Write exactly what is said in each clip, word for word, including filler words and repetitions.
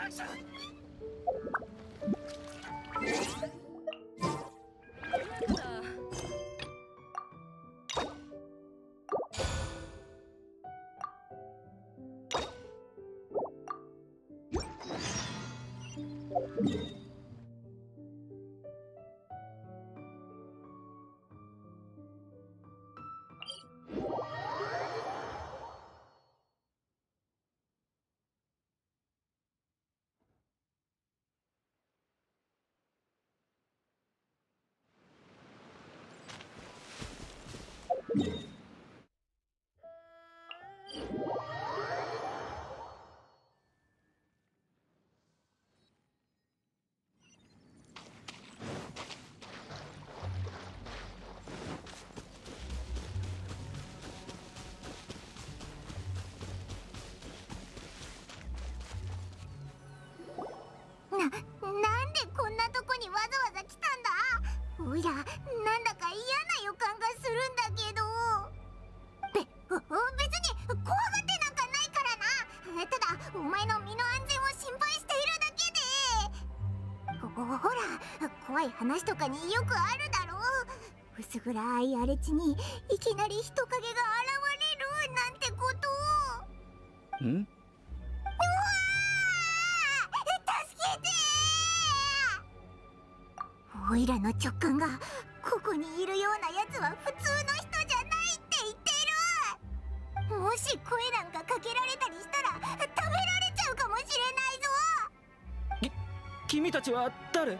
な、なんでこんなとこにわざわざ来たんだ。おいら、なんだか嫌な予感がするんだけど。べ、別に怖がってなんかないからな。ただ、お前の身の安全を心配しているだけで。ほ、ほら、怖い話とかによくあるだろう。薄暗い荒れ地にいきなり人影が現れるなんてこと。 ん？ うわー！助けてー！おいらの直感がここにいるようなやつは普通の人じゃないって言ってる。もし声なんかかけられたりしたら食べられちゃうかもしれないぞ。 き、君たちは誰？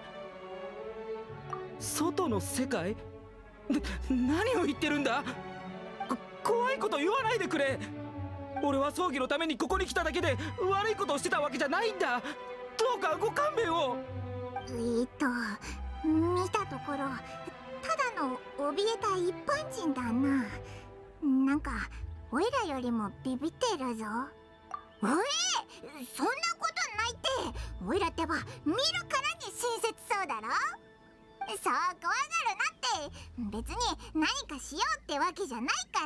外の世界？何を言ってるんだ？こ怖いこと言わないでくれ。俺は葬儀のためにここに来ただけで悪いことをしてたわけじゃないんだ。どうかご勘弁を。 えーっと見たところただの怯えた一般人だな。なんかおいらよりもビビってるぞ。おい、そんなことないって。おいらってば見るからに親切そうだろ。そう怖がるなって。別に何かしようってわけじゃないから。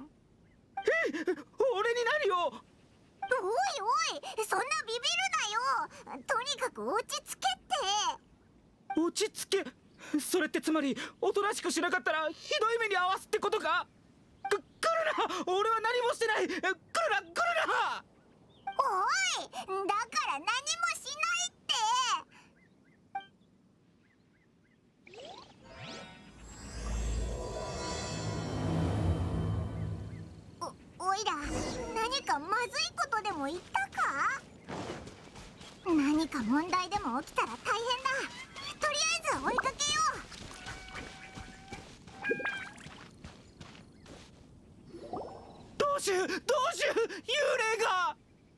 え、俺に何を？ おいおい、そんなビビるなよ。とにかく落ち着けって。 落ち着け？それってつまりおとなしくしなかったらひどい目に遭わすってことか？く、来るな！俺は何もしてない！来るな！来るな！ おい、だから何もしないってお、おいら何かまずいことでも言ったか？何か問題でも起きたら大変だ。とりあえず追いかけよう。どうしようどうしよう、幽霊が。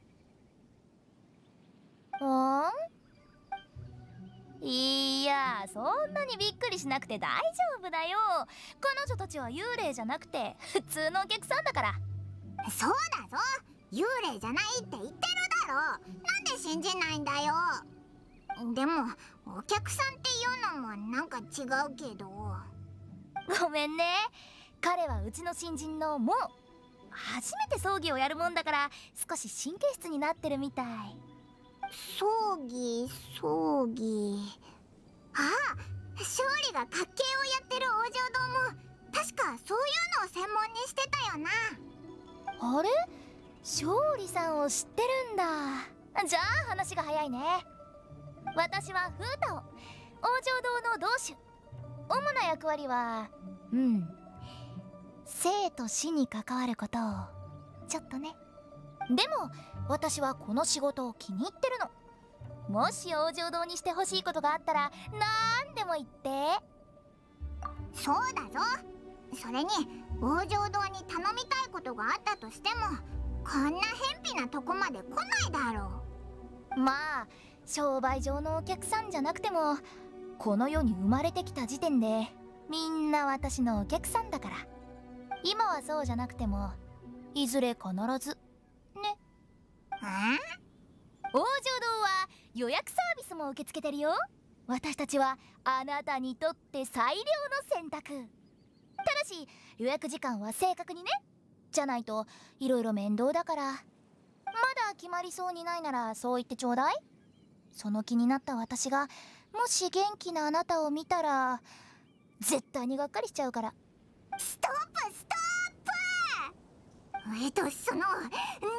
ん？いや、そんなにびっくりしなくて大丈夫だよ。彼女たちは幽霊じゃなくて普通のお客さんだから。 そうだぞ、幽霊じゃないって言ってるだろ。なんで信じないんだよ。でもお客さんっていうのもなんか違うけど。 ごめんね、彼はうちの新人のモー。初めて葬儀をやるもんだから少し神経質になってるみたい。 葬儀葬儀ああ、勝利が家計をやってる王城堂も確かそういうのを専門にしてたよな。 あれ、勝利さんを知ってるんだ。じゃあ話が早いね。私はフータオ、王城堂の同主。主な役割はうん生と死に関わることをちょっとね。でも私はこの仕事を気に入ってるの。もし王城堂にしてほしいことがあったらなんでも言って。 そうだぞ。それに王城堂に頼みたいことがあったとしてもこんな偏僻なとこまで来ないだろう。まあ商売上のお客さんじゃなくてもこの世に生まれてきた時点でみんな私のお客さんだから。今はそうじゃなくてもいずれ必ずね。 え？ 王城堂は予約サービスも受け付けてるよ。私たちはあなたにとって最良の選択。ただし予約時間は正確にね。じゃないといろいろ面倒だから。まだ決まりそうにないならそう言ってちょうだい。 その気になった私がもし元気なあなたを見たら絶対にがっかりしちゃうから。 ストップストップ。えっとそのどっから突っ込めば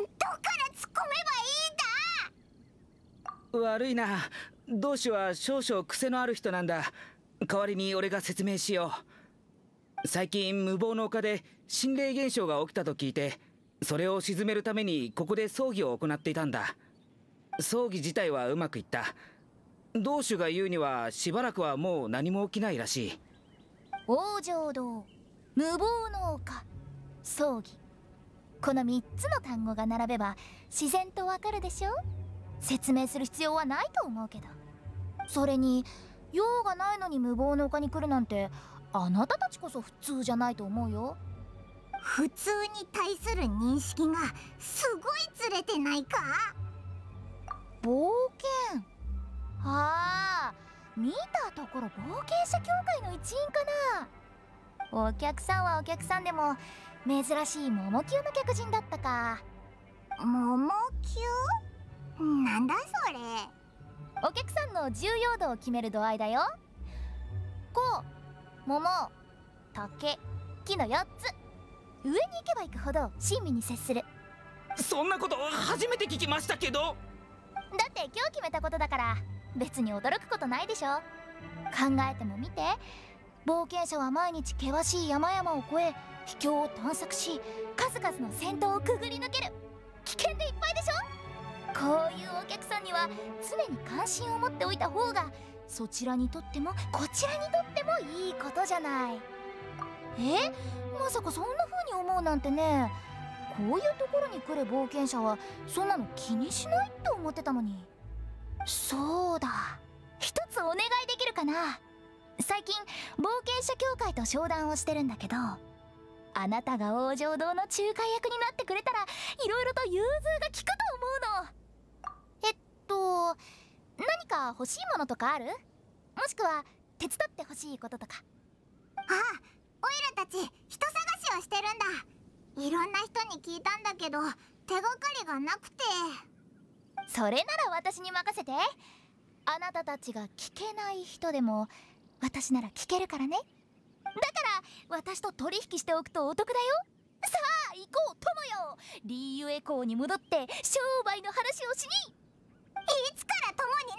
いいんだ。 悪いな、同志は少々癖のある人なんだ。代わりに俺が説明しよう。最近無謀の丘で心霊現象が起きたと聞いて、それを鎮めるためにここで葬儀を行っていたんだ。葬儀自体はうまくいった。同志が言うにはしばらくはもう何も起きないらしい。 往生堂、無謀の丘、葬儀、このみっつの単語が並べば自然とわかるでしょ。説明する必要はないと思うけど。それに用がないのに無謀の丘に来るなんてあなたたちこそ普通じゃないと思うよ。 普通に対する認識がすごいずれてないか。 冒険、ああ、見たところ冒険者協会の一員かな。お客さんはお客さんでも珍しい桃級の客人だったか。 桃級？なんだそれ。 お客さんの重要度を決める度合いだよ。こう、桃、竹、木のよっつ。上に行けば行くほど親身に接する。 そんなこと初めて聞きましたけど。 だって今日決めたことだから別に驚くことないでしょ。考えてもみて。冒険者は毎日険しい山々を越え秘境を探索し、数々の戦闘をくぐり抜ける。危険でいっぱいでしょ。こういうお客さんには常に関心を持っておいた方がそちらにとってもこちらにとってもいいことじゃない。え、まさかそんな風に思うなんてね。こういうところに来る冒険者はそんなの気にしないって思ってたのに。そうだ、一つお願いできるかな。最近冒険者協会と商談をしてるんだけど、あなたが往生堂の仲介役になってくれたらいろいろと融通が利くと思うの。えっと何か欲しいものとかある？もしくは手伝ってほしいこととか。 ああ、オイラたち人探しをしてるんだ。いろんな人に聞いたんだけど手がかりがなくて。 それなら私に任せて。あなたたちが聞けない人でも私なら聞けるからね。だから私と取引しておくとお得だよ。さあ行こう友よ。リーユエ港に戻って商売の話をしに。 いつから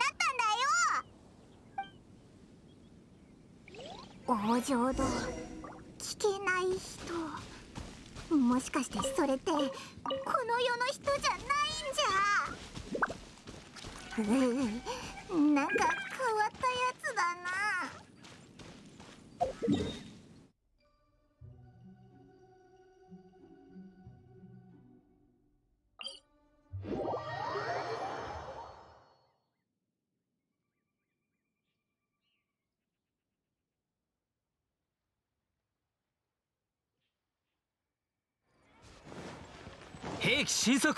友になったんだよ。往生堂、聞けない人。もしかしてそれってこの世の人じゃないんじゃ。うう、なんか変わったやつだな。 兵器神速。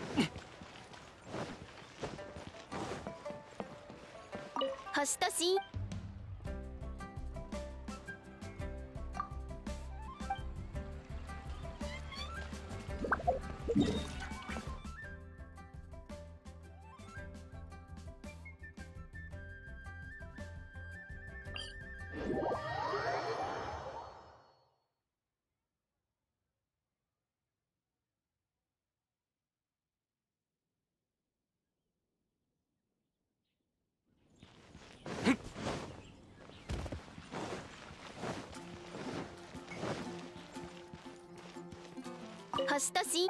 星とし。星とし。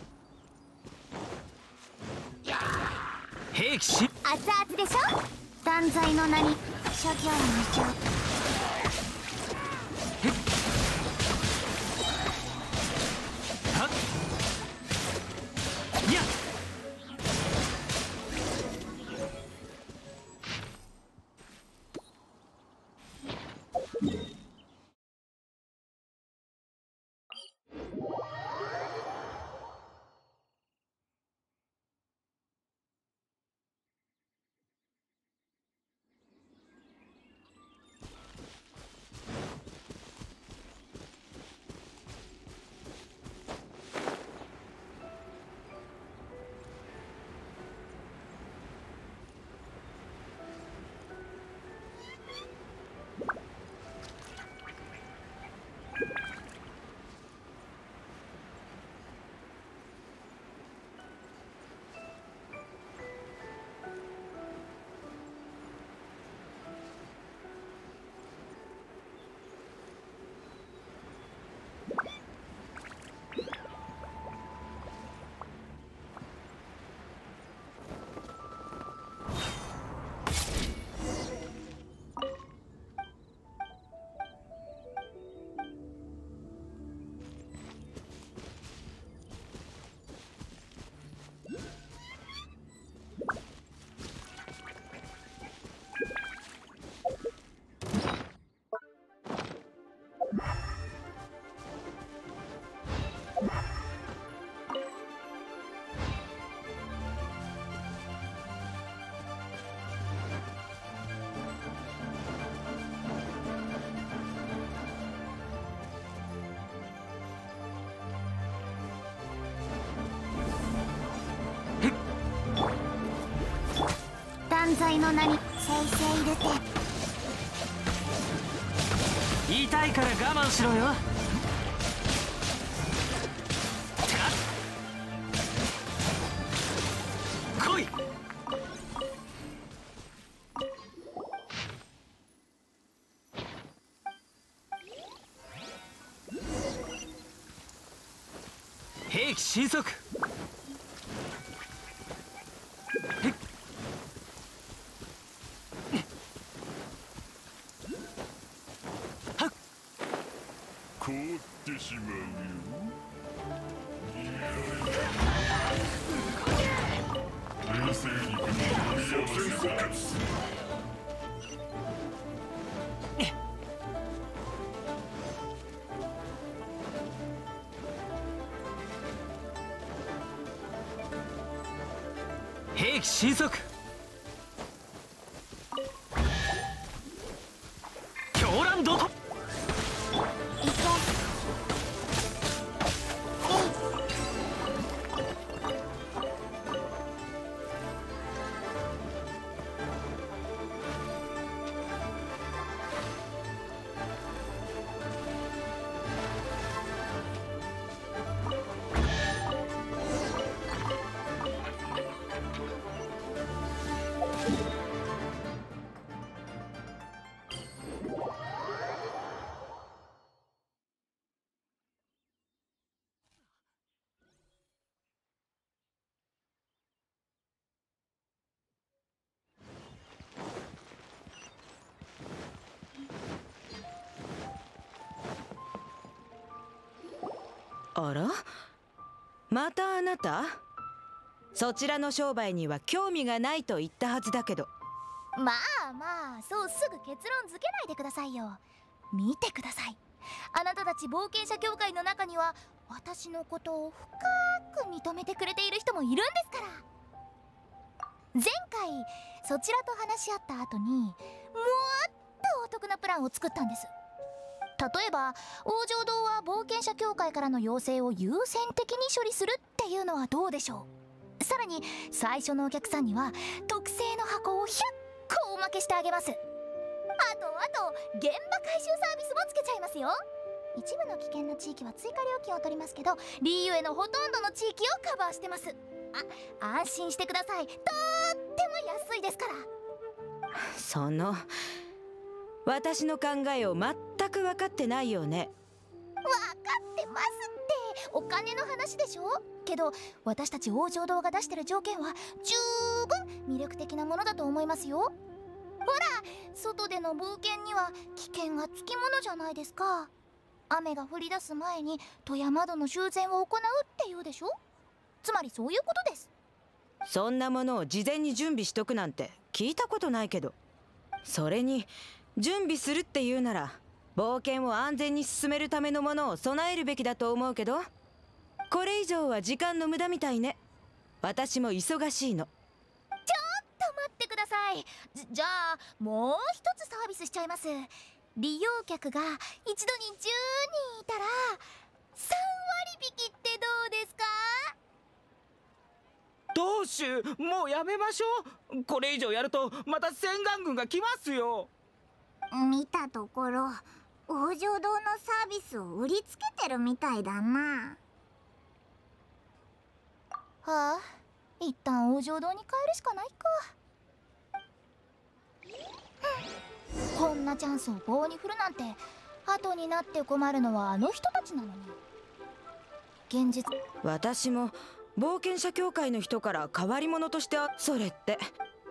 兵器し。 熱々でしょ。だ断罪の名に諸行無常。 はっいや断罪の名にせいせいるて。 痛いから我慢しろよ。来い。兵器神速。 凍ってしまうよ。流星肉の組み合わせ即決。 兵器神速。狂乱怒涛。 あら、またあなた？そちらの商売には興味がないと言ったはずだけど。 まあまあ、そうすぐ結論付けないでくださいよ。見てください。あなたたち冒険者協会の中には私のことを深く認めてくれている人もいるんですから。前回そちらと話し合った後にもっとお得なプランを作ったんです。例えば王城堂は冒険者協会からの要請を優先的に処理するっていうのはどうでしょう。さらに最初のお客さんには特製の箱をひゃっこおまけしてあげます。あとあと現場回収サービスもつけちゃいますよ。一部の危険な地域は追加料金を取りますけど、リーユエのほとんどの地域をカバーしてます。あ、安心してください。とっても安いですから。 その私の考えを全く分かってないよね。 分かってますって。お金の話でしょ。けど私たち王城堂が出してる条件は十分魅力的なものだと思いますよ。 外での冒険には危険がつきものじゃないですか。雨が降り出す前に戸や窓の修繕を行うっていうでしょ。つまりそういうことです。 そんなものを事前に準備しとくなんて聞いたことないけど、それに準備するっていうなら冒険を安全に進めるためのものを備えるべきだと思うけど、これ以上は時間の無駄みたいね。私も忙しいの。 ちょっと待ってください。じ, じゃあもう一つサービスしちゃいます。利用客が一度にじゅうにんいたらさんわり引きってどうですか？ 同州、もうやめましょう。これ以上やるとまた洗顔軍が来ますよ。 見たところ王城堂のサービスを売りつけてるみたいだな。 はあ、一旦王城堂に帰るしかないか。こんなチャンスを棒に振るなんて、後になって困るのはあの人たちなのに。現実、 私も冒険者協会の人から変わり者として、それって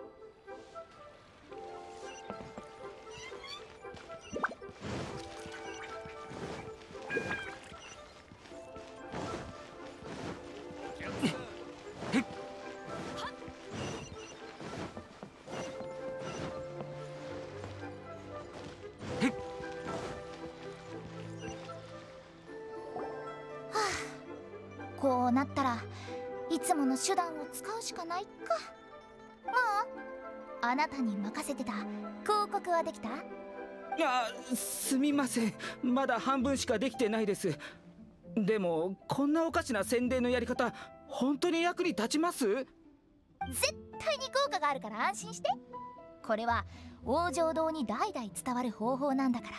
こうなったらいつもの手段を使うしかないか。もうあなたに任せてた広告はできた？ いや、すみません、まだ半分しかできてないです。でもこんなおかしな宣伝のやり方本当に役に立ちます？ 絶対に効果があるから安心して。これは王城堂に代々伝わる方法なんだから。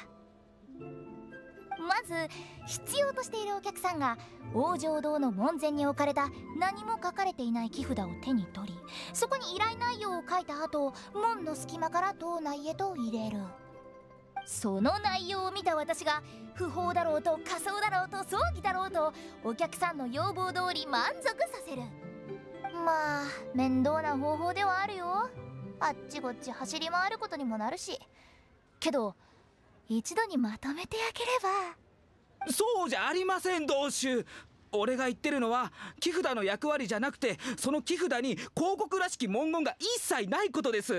まず必要としているお客さんが王城堂の門前に置かれた何も書かれていない木札を手に取り、そこに依頼内容を書いた後、門の隙間から島内へと入れる。その内容を見た私が不法だろうと仮装だろうと葬儀だろうとお客さんの要望通り満足させる。まあ面倒な方法ではあるよ。あっちこっち走り回ることにもなるし。けど一度にまとめてあげれば。 そうじゃありません、同州。俺が言ってるのは木札の役割じゃなくて、その木札に広告らしき文言が一切ないことです。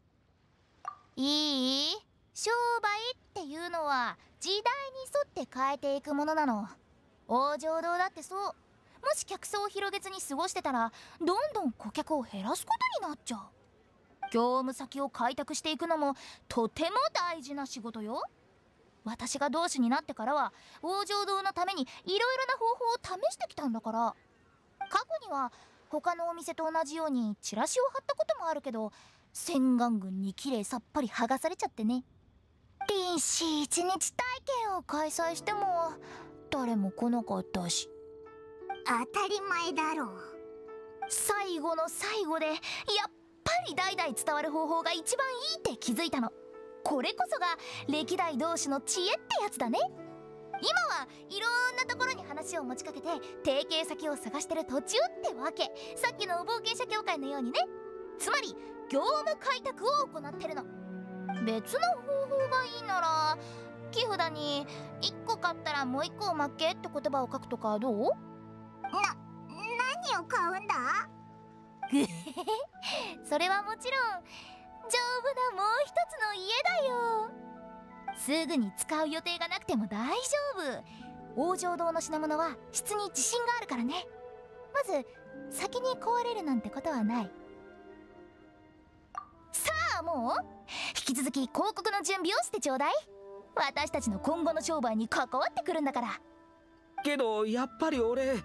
いい？商売っていうのは時代に沿って変えていくものなの。王城堂だってそう。もし客層を広げずに過ごしてたらどんどん顧客を減らすことになっちゃう。業務先を開拓していくのもとても大事な仕事よ。私が同志になってからは王城堂のためにいろいろな方法を試してきたんだから。過去には他のお店と同じようにチラシを貼ったこともあるけど、洗顔軍にきれいさっぱり剥がされちゃってね。臨死一日体験を開催しても誰も来なかったし。 当たり前だろう。 最後の最後でやっぱり代々伝わる方法が一番いいって気づいたの。これこそが歴代同士の知恵ってやつだね。今はいろんなところに話を持ちかけて提携先を探してる途中ってわけ。さっきの冒険者協会のようにね。つまり業務開拓を行ってるの。別の方法がいいなら木札にいっこ買ったらもういっこおまけって言葉を書くとかどう？ な、何を買うんだ？ それはもちろん丈夫なもう一つの家だよ。すぐに使う予定がなくても大丈夫。王城堂の品物は質に自信があるからね。まず先に壊れるなんてことはない。さあもう引き続き広告の準備をしてちょうだい。私たちの今後の商売に関わってくるんだから。 けどやっぱり俺。 あ、わかった。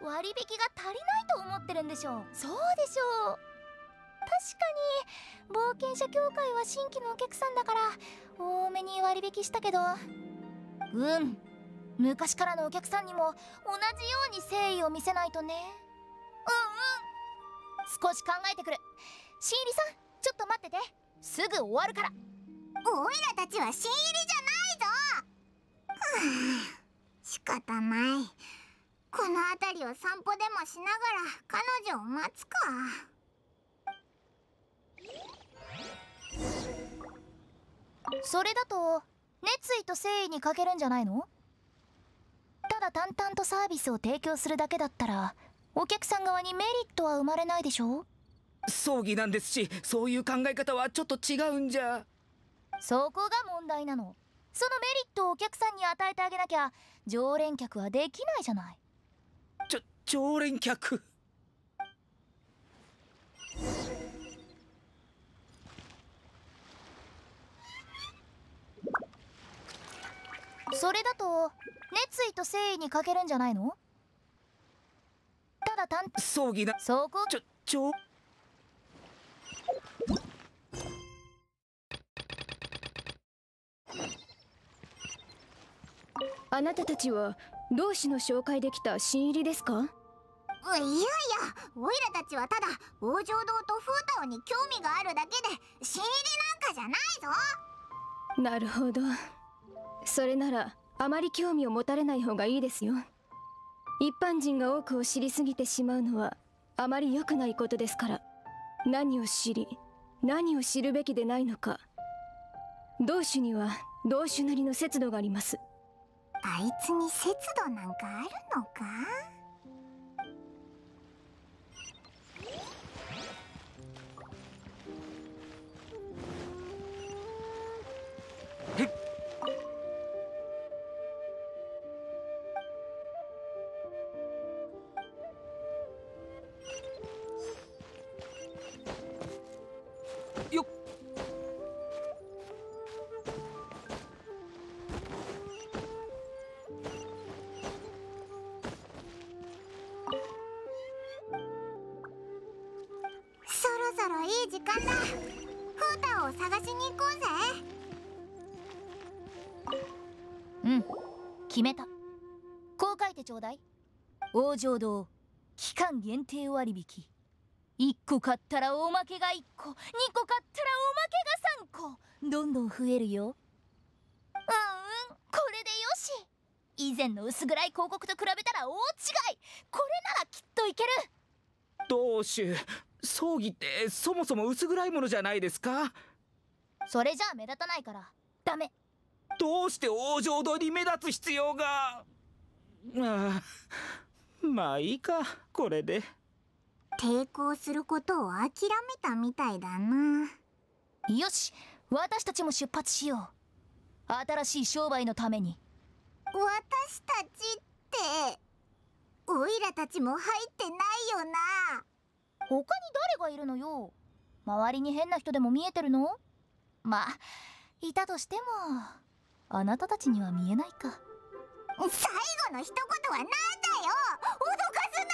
割引が足りないと思ってるんでしょう。そうでしょう。確かに冒険者協会は新規のお客さんだから多めに割引したけど、うん、昔からのお客さんにも同じように誠意を見せないとね。うんうん、少し考えてくる。新入りさんちょっと待ってて、すぐ終わるから。 おいらたちは新入りじゃないぞ。はあ、仕方ない。この辺りを散歩でもしながら彼女を待つか。 それだと熱意と誠意に欠けるんじゃないの？ただ淡々とサービスを提供するだけだったらお客さん側にメリットは生まれないでしょ？ 葬儀なんですし、そういう考え方はちょっと違うんじゃ。 そこが問題なの。そのメリットをお客さんに与えてあげなきゃ常連客はできないじゃない。 ちょ常連客。 それだと熱意と誠意に欠けるんじゃないの？ただ淡々 葬儀な。 そこちょちょあなたたちは同志の紹介できた新入りですか？ いやいや、オイラたちはただ王城堂とフータオに興味があるだけで新入りなんかじゃないぞ。 なるほど。それならあまり興味を持たれない方がいいですよ。一般人が多くを知りすぎてしまうのはあまり良くないことですから。何を知り何を知るべきでないのか、同種には同種なりの節度があります。 あいつに節度なんかあるのか？ よっ。 そろそろいい時間だ。フータを探しに行こうぜ。 うん、決めた。こう書いてちょうだい。王城堂期間限定割引。いっこ買ったらおまけがいっこ、にこ買ったらおまけがさんこ、どんどん増えるよ。うんうん、これでよし。以前の薄暗い広告と比べたら大違い。これならきっといける。 同種、葬儀ってそもそも薄暗いものじゃないですか？ それじゃあ目立たないからダメ。 どうして王城堂に目立つ必要が？ああ、まあいいか、これで。 抵抗することを諦めたみたいだな。 よし、私たちも出発しよう。新しい商売のために。 私たちってオイラたちも入ってないよな。 他に誰がいるのよ。周りに変な人でも見えてるの？まあいたとしてもあなたたちには見えないか。 最後の一言はなんだよ。脅かすなよ。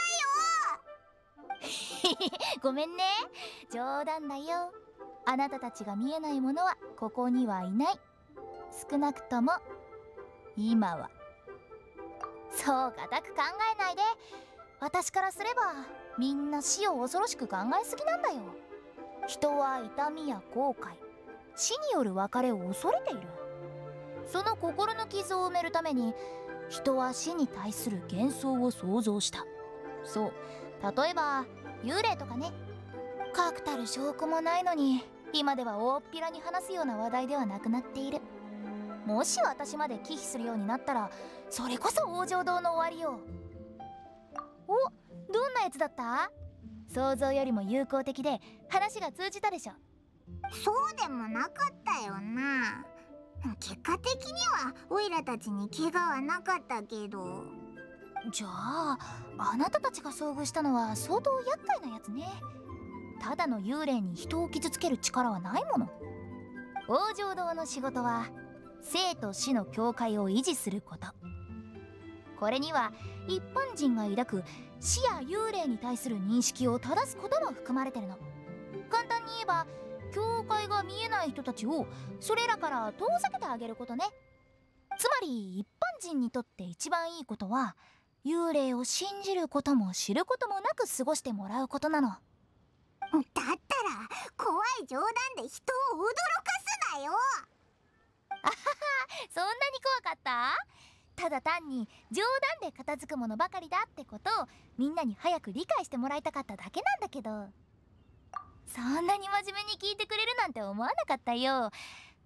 ごめんね、冗談だよ。あなたたちが見えないものはここにはいない。少なくとも今は。そう固く考えないで。私からすればみんな死を恐ろしく考えすぎなんだよ。人は痛みや後悔、死による別れを恐れている。その心の傷を埋めるために人は死に対する幻想を想像した。そう、例えば幽霊とかね。確たる証拠もないのに今では大っぴらに話すような話題ではなくなっている。もし私まで忌避するようになったらそれこそ王城堂の終わりよ。お、どんなやつだった？想像よりも友好的で話が通じたでしょ。 そうでもなかったよな。結果的にはオイラたちに怪我はなかったけど。 じゃああなたたちが遭遇したのは相当厄介なやつね。ただの幽霊に人を傷つける力はないもの。王城堂の仕事は生と死の境界を維持すること。これには一般人が抱く死や幽霊に対する認識を正すことも含まれてるの。簡単に言えば境界が見えない人たちをそれらから遠ざけてあげることね。つまり一般人にとって一番いいことは幽霊を信じることも知ることもなく過ごしてもらうことなの。 だったら怖い冗談で人を驚かすなよ。 あはは、そんなに怖かった？ただ単に冗談で片付くものばかりだってことをみんなに早く理解してもらいたかっただけなんだけど。そんなに真面目に聞いてくれるなんて思わなかったよ。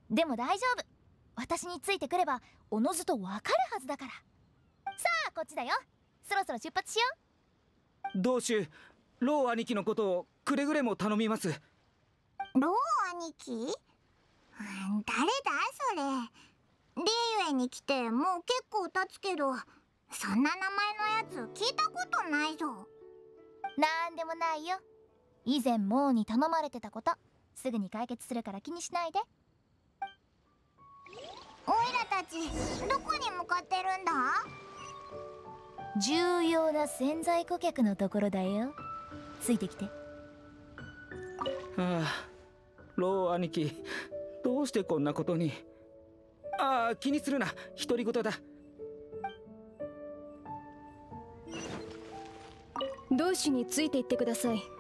でも大丈夫、私についてくればおのずとわかるはずだから。さあこっちだよ、そろそろ出発しよう。同種ロー兄貴のことをくれぐれも頼みます。 ロー兄貴？誰だそれ。リーユエに来てもう結構経つけど、そんな名前のやつ聞いたことないぞ。 なんでもないよ。以前モーに頼まれてたこと、すぐに解決するから気にしないで。 オイラたちどこに向かってるんだ？ 重要な潜在顧客のところだよ。ついてきて。 はあ、ロー兄貴、どうしてこんなことに。ああ、気にするな、独り言だ。 同志についていってください。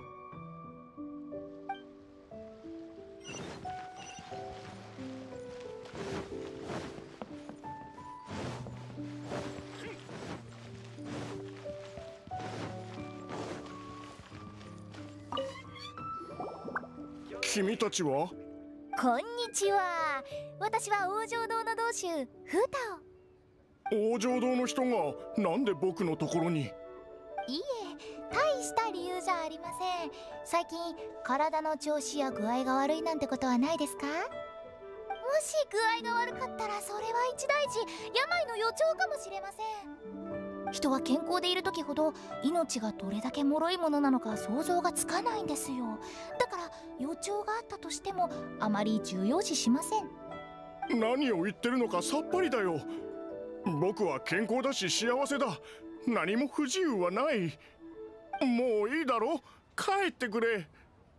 君たちは？ こんにちは。私は王城堂の同種フータオ。 王城堂の人がなんで僕のところに？ いいえ、大した理由じゃありません。最近体の調子や具合が悪いなんてことはないですか？もし具合が悪かったらそれは一大事、病の予兆かもしれません。人は健康でいる時ほど命がどれだけ脆いものなのか想像がつかないんですよ。だから予兆があったとしてもあまり重要視しません。 何を言ってるのかさっぱりだよ。僕は健康だし幸せだ。何も不自由はない。もういいだろ、帰ってくれ。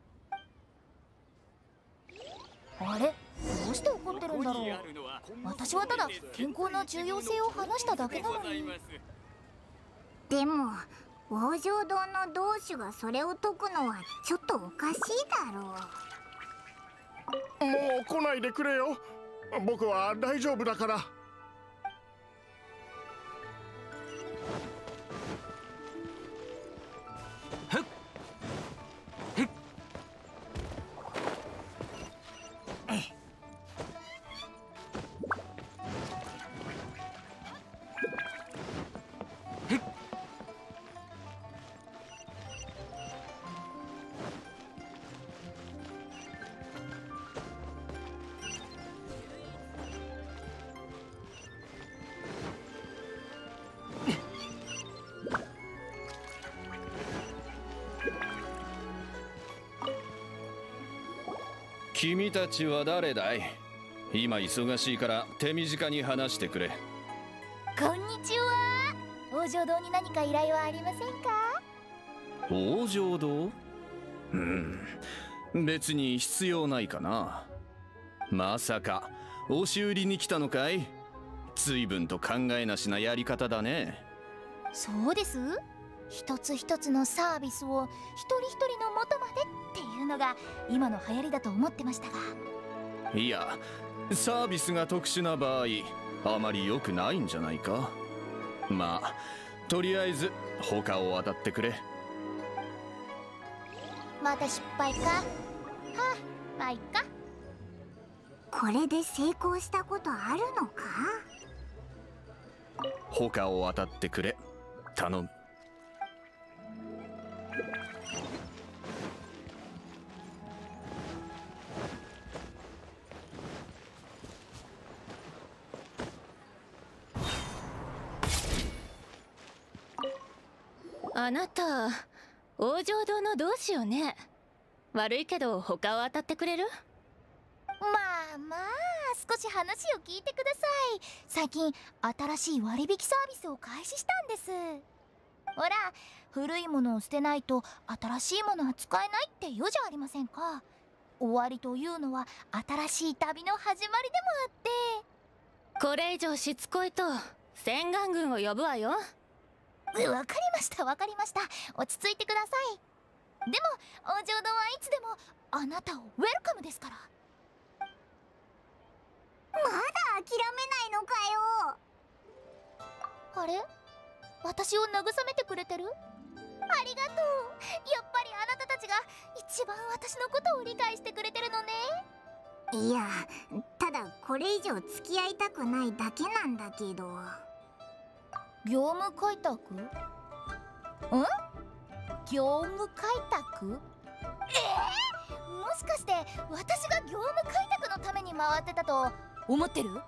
あれ、どうして怒ってるんだろう。私はただ健康の重要性を話しただけなのに。 でも王城堂の同種がそれを解くのはちょっとおかしいだろう。 もう来ないでくれよ。僕は大丈夫だから。 君たちは誰だい？今忙しいから手短に話してくれ。 こんにちは。王城堂に何か依頼はありませんか？ 王城堂？うん、別に必要ないかな。まさか押し売りに来たのかい？随分と考えなしなやり方だね。 そうです。一つ一つのサービスを一人一人の元までっていうのが今の流行りだと思ってましたが。 いや、サービスが特殊な場合あまり良くないんじゃないか。まあとりあえず他を当たってくれ。 また失敗か。はあ、まあいっか。 これで成功したことあるのか？ 他を当たってくれ、頼む。 あなた王城堂の同志よね。悪いけど他を当たってくれる？ まあまあ、少し話を聞いてください。最近新しい割引サービスを開始したんです。ほら、古いものを捨てないと新しいものは使えないって言うじゃありませんか。終わりというのは新しい旅の始まりでもあって。 これ以上しつこいと洗顔軍を呼ぶわよ。 わかりましたわかりました。落ち着いてください。でも王城堂はいつでもあなたをウェルカムですから。 まだ諦めないのかよ。 あれ、私を慰めてくれてる？ありがとう。やっぱりあなたたちが一番私のことを理解してくれてるのね。 いや、ただこれ以上付き合いたくないだけなんだけど。 業務開拓？ん？業務開拓？えー、もしかして私が業務開拓のために回ってたと思ってる？違うのか？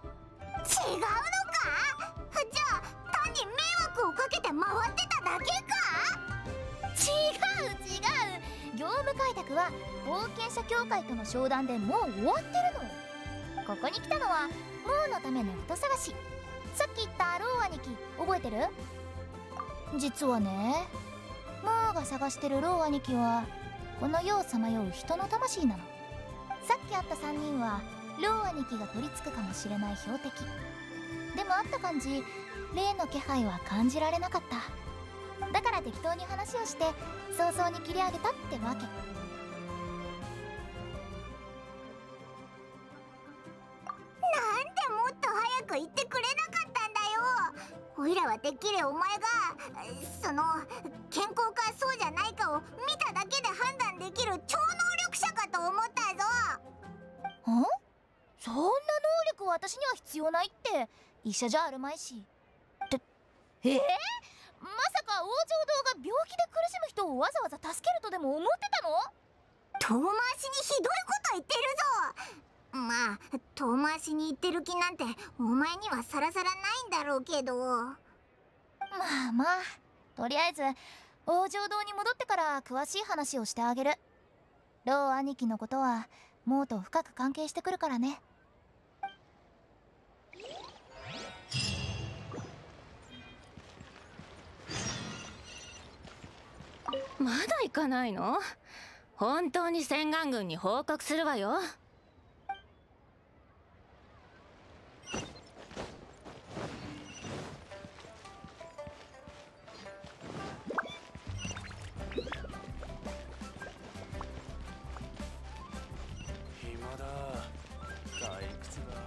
じゃあ単に迷惑をかけて回ってただけか？ 違う違う、業務開拓は冒険者協会との商談でもう終わってるの。ここに来たのはモーのための人探し。さっき言ったロー兄貴覚えてる？実はね、モーが探してるロー兄貴はこの世をさまよう人の魂なの。さっき会ったさんにんはロー兄貴が取り付くかもしれない標的でも、あった感じ例の気配は感じられなかった。だから適当に話をして早々に切り上げたってわけ。 なんでもっと早く言ってくれなかったんだよ。おいらはてっきりお前がその健康かそうじゃないかを見ただけで判断できる超能力者かと思ったぞ。 ん？そんな能力私には必要ないって医者じゃあるまいし。ってえー、まさか王城堂が病気で苦しむ人をわざわざ助けるとでも思ってたの？ 遠回しにひどいこと言ってるぞ。まあ遠回しに言ってる気なんてお前にはさらさらないんだろうけど。 まあまあ、とりあえず王城堂に戻ってから詳しい話をしてあげる。ロー兄貴のことはモーと深く関係してくるからね。 まだ行かないの？本当に洗顔軍に報告するわよ。 暇だ。退屈だ。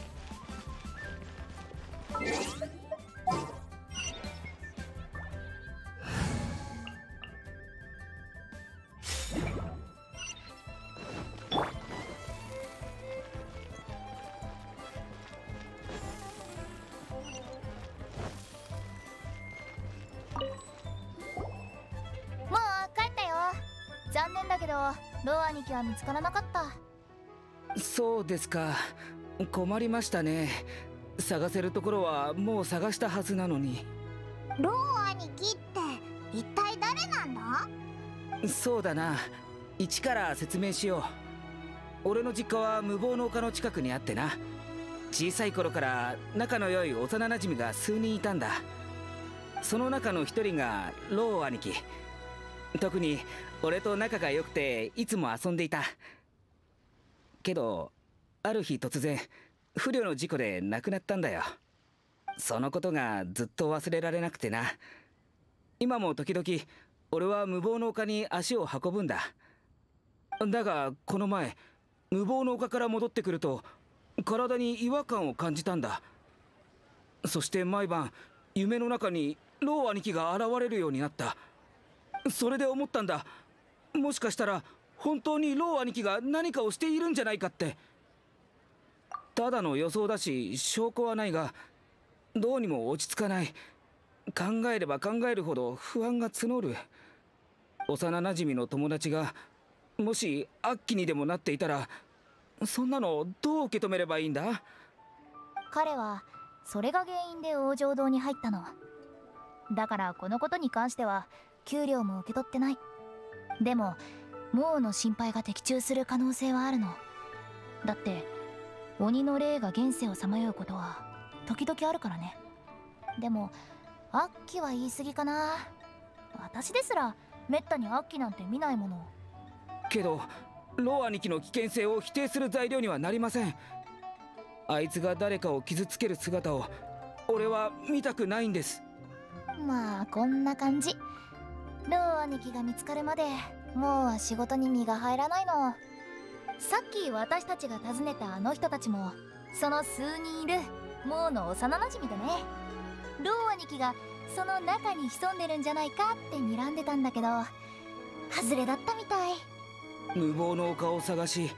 もう帰ったよ。残念だけどロー兄貴は見つからなかった。 そうですか。困りましたね。探せるところはもう探したはずなのに。 ロー兄貴って一体誰なんだ？ そうだな、一から説明しよう。俺の実家は無謀の丘の近くにあってな、小さい頃から仲の良い幼なじみが数人いたんだ。その中の一人がロー兄貴。特に俺と仲が良くていつも遊んでいた。けどある日突然不慮の事故で亡くなったんだよ。そのことがずっと忘れられなくてな。今も時々俺は無謀の丘に足を運ぶんだ。だがこの前無謀の丘から戻ってくると体に違和感を感じたんだ。そして毎晩夢の中にロー兄貴が現れるようになった。それで思ったんだ。もしかしたら本当にロー兄貴が何かをしているんじゃないかって。ただの予想だし証拠はないが、どうにも落ち着かない。考えれば考えるほど不安が募る。幼なじみの友達がもし悪鬼にでもなっていたら、そんなのどう受け止めればいいんだ？ 彼はそれが原因で王城堂に入ったのだから、このことに関しては給料も受け取ってない。でもモーの心配が的中する可能性はあるの。だって鬼の霊が現世をさまようことは時々あるからね。でも悪鬼は言い過ぎかな。私ですらめったに悪鬼なんて見ないもの。 けどロー兄貴の危険性を否定する材料にはなりません。あいつが誰かを傷つける姿を俺は見たくないんです。 まあこんな感じ。ロー兄貴が見つかるまでもうは仕事に身が入らないの。さっき私たちが訪ねたあの人たちもその数人いるモーの幼なじみでね。ロー兄貴がその中に潜んでるんじゃないかって睨んでたんだけど、外れだったみたい。 無謀の丘を探し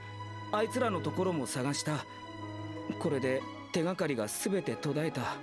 あいつらのところも探した。これで手がかりが全て途絶えた。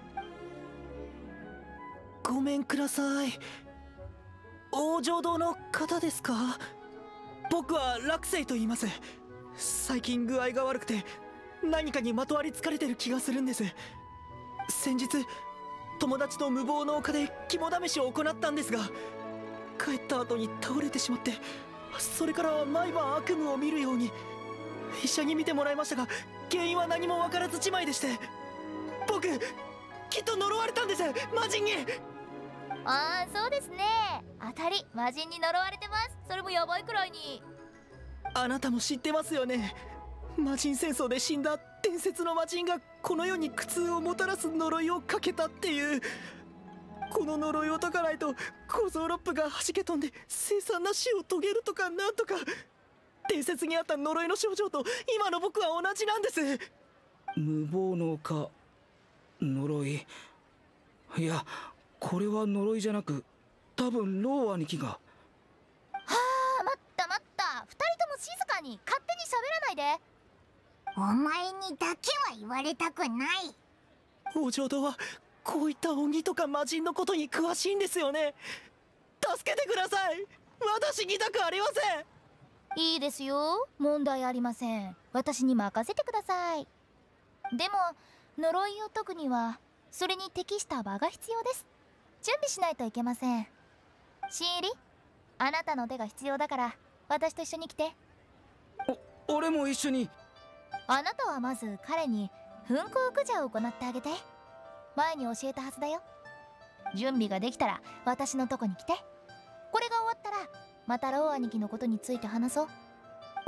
ごめんください。王城堂の方ですか？僕は落星と言います。最近具合が悪くて何かにまとわりつかれてる気がするんです。先日友達と無謀の丘で肝試しを行ったんですが、帰った後に倒れてしまって、それから毎晩悪夢を見るように。医者に診てもらいましたが原因は何も分からずじまいでして、僕きっと呪われたんです、魔人に。 ああ、そうですね。当たり、魔人に呪われてます。それもやばいくらいに。 あなたも知ってますよね。魔人戦争で死んだ伝説の魔人がこの世に苦痛をもたらす呪いをかけたっていう。この呪いを解かないと小僧ロップが弾け飛んで凄惨な死を遂げるとかなんとか。伝説にあった呪いの症状と今の僕は同じなんです。 無謀の丘、呪い。いや、これは呪いじゃなく、多分ロー兄貴が。 はあ、待った待った。二人とも静かに、勝手に喋らないで。 お前にだけは言われたくない。 王城堂はこういった鬼とか魔人のことに詳しいんですよね。助けてください。私にたくありません。 いいですよ、問題ありません。私に任せてください。でも呪いを解くにはそれに適した場が必要です。準備しないといけません。新入り、あなたの手が必要だから私と一緒に来て。 お、俺も一緒に。 あなたはまず彼に噴光駆除を行ってあげて。前に教えたはずだよ。準備ができたら私のとこに来て。これが終わったらまたロー兄貴のことについて話そう。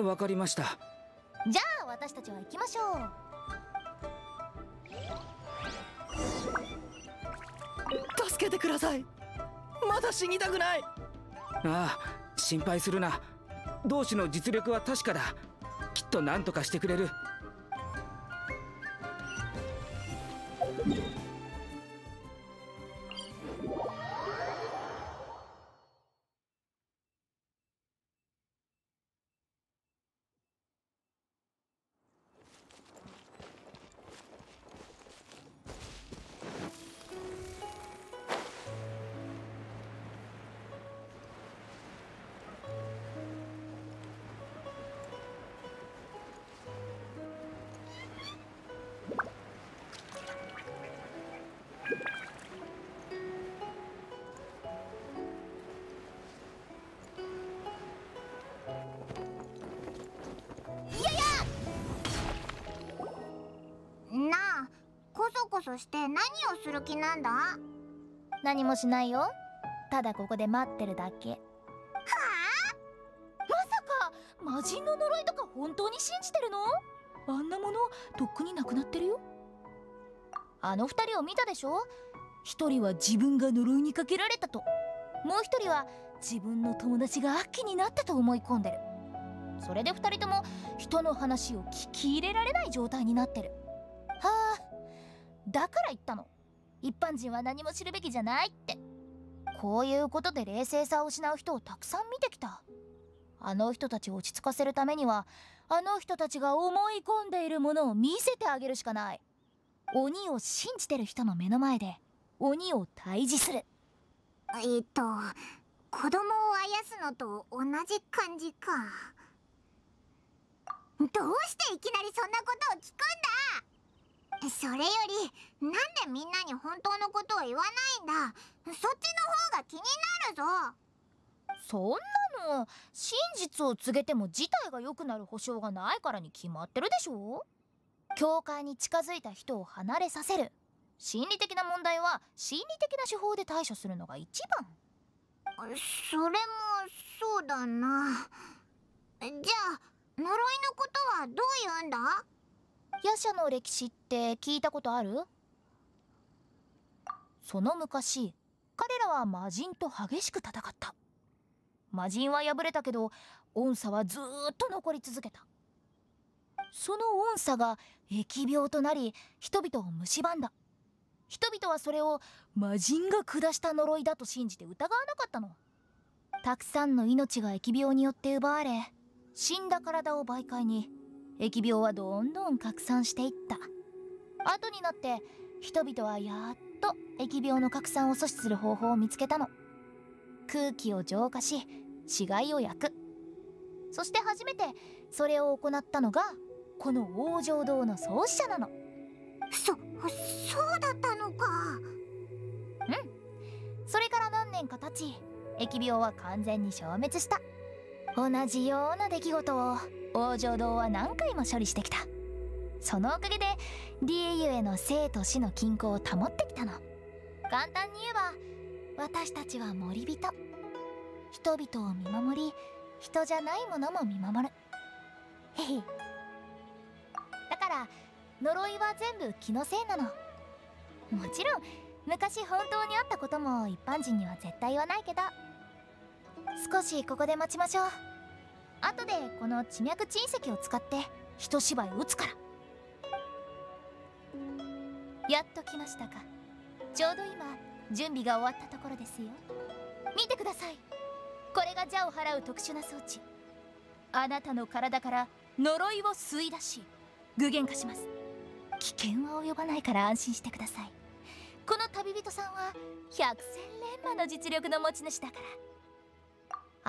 わかりました。 じゃあ私たちは行きましょう。 助けてください。まだ死にたくない。 ああ、心配するな。同志の実力は確かだ。きっと何とかしてくれる。 なあ、こそこそして何をする気なんだ？ 何もしないよ。ただここで待ってるだけ。はあ？まさか魔人の呪いとか本当に信じてるの？あんなものとっくになくなってるよ。あの二人を見たでしょ？一人は自分が呪いにかけられたと、もう一人は自分の友達が悪鬼になったと思い込んでる。それで二人とも人の話を聞き入れられない状態になってる。はあ、だから言ったの。一般人は何も知るべきじゃないって。こういうことで冷静さを失う人をたくさん見てきた。あの人たちを落ち着かせるためには、あの人たちが思い込んでいるものを見せてあげるしかない。鬼を信じてる人の目の前で鬼を退治する。 えっと子供をあやすのと同じ感じか。どうしていきなりそんなことを聞くんだ？それよりなんでみんなに本当のことを言わないんだ。そっちの方が気になるぞ。 そんなの真実を告げても事態が良くなる保証がないからに決まってるでしょ。教会に近づいた人を離れさせる。心理的な問題は心理的な手法で対処するのが一番。 それもそうだな。じゃあ呪いのことはどう言うんだ？ 夜叉の歴史って聞いたことある？その昔、彼らは魔人と激しく戦った。魔人は敗れたけど怨嗟はずーっと残り続けた。その怨嗟が疫病となり人々を蝕んだ。人々はそれを魔人が下した呪いだと信じて疑わなかったの。たくさんの命が疫病によって奪われ、死んだ体を媒介に疫病はどんどん拡散していった。後になって人々はやっと疫病の拡散を阻止する方法を見つけたの。空気を浄化し死骸を焼く。そして初めてそれを行ったのがこの往生堂の創始者なの。 そ、そうだったのか。 うん。それから何年か経ち、疫病は完全に消滅した。同じような出来事を往生堂は何回も処理してきた。そのおかげでリエユへの生と死の均衡を保ってきたの。簡単に言えば私たちは森人。人々を見守り、人じゃないものも見守る。へへ。だから呪いは全部気のせいなの。もちろん昔本当にあったことも一般人には絶対言わないけど、少しここで待ちましょう。後でこの地脈鎮石を使って一芝居打つから。やっと来ましたか。ちょうど今準備が終わったところですよ。見てください。これが邪を払う特殊な装置。あなたの体から呪いを吸い出し具現化します。危険は及ばないから安心してください。この旅人さんは百戦錬磨の実力の持ち主だから。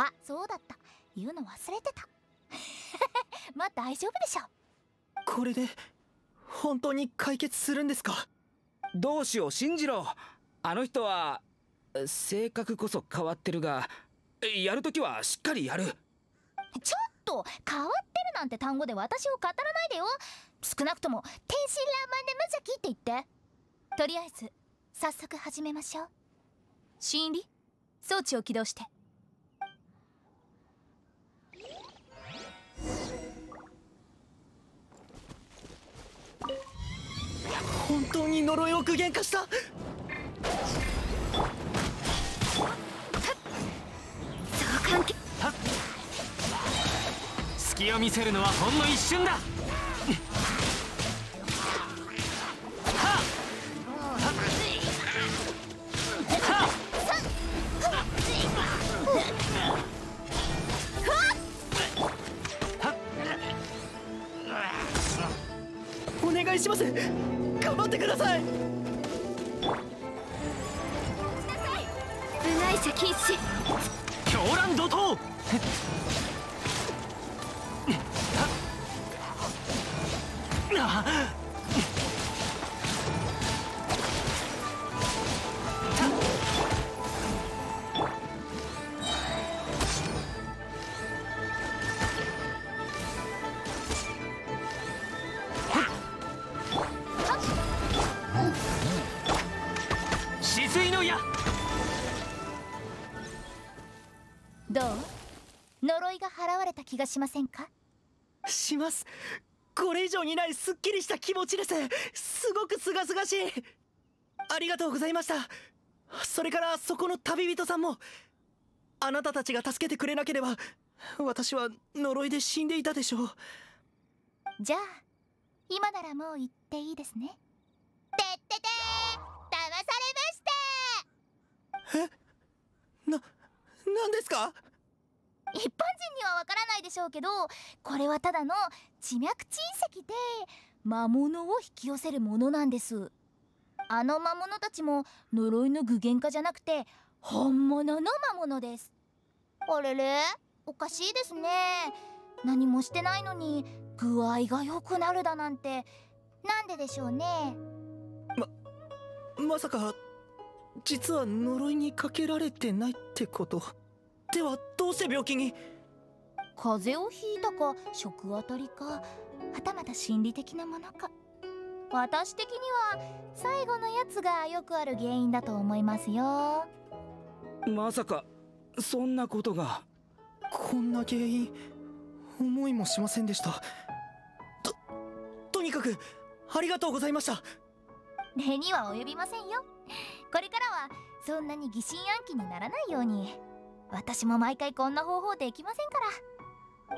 あ、そうだった、言うの忘れてた。まあ大丈夫でしょ。 これで本当に解決するんですか？ 同志を信じろ。あの人は性格こそ変わってるが、やるときはしっかりやる。 ちょっと変わってるなんて単語で私を語らないでよ。少なくとも天真爛漫で無邪気って言って。とりあえず早速始めましょう。心理装置を起動して。 本当に呪いを具現化した。 そう関係。 隙を見せるのはほんの一瞬だ。 お願いします。頑張ってください。 部外者禁止。 狂乱怒涛。 どう？呪いが払われた気がしませんか？ します。これ以上にないすっきりした気持ちです。すごくすがすがしい。ありがとうございました。それからそこの旅人さんも、あなたたちが助けてくれなければ私は呪いで死んでいたでしょう。 じゃあ今ならもう言っていいですね。てっててー、騙されました。 え？な、なんですか？ 一般人にはわからないでしょうけど、これはただの地脈鎮石で魔物を引き寄せるものなんです。あの魔物たちも呪いの具現化じゃなくて本物の魔物です。あれれ、おかしいですね。何もしてないのに具合が良くなるだなんて、なんででしょうね。 ま、まさか実は呪いにかけられてないってこと？ではどうして病気に？ 風邪をひいたか食当たりか、はたまた心理的なものか。私的には最後のやつがよくある原因だと思いますよ。 まさかそんなことが。 こんな原因思いもしませんでした。ととにかくありがとうございました。 礼には及びませんよ。これからはそんなに疑心暗鬼にならないように。私も毎回こんな方法できませんから。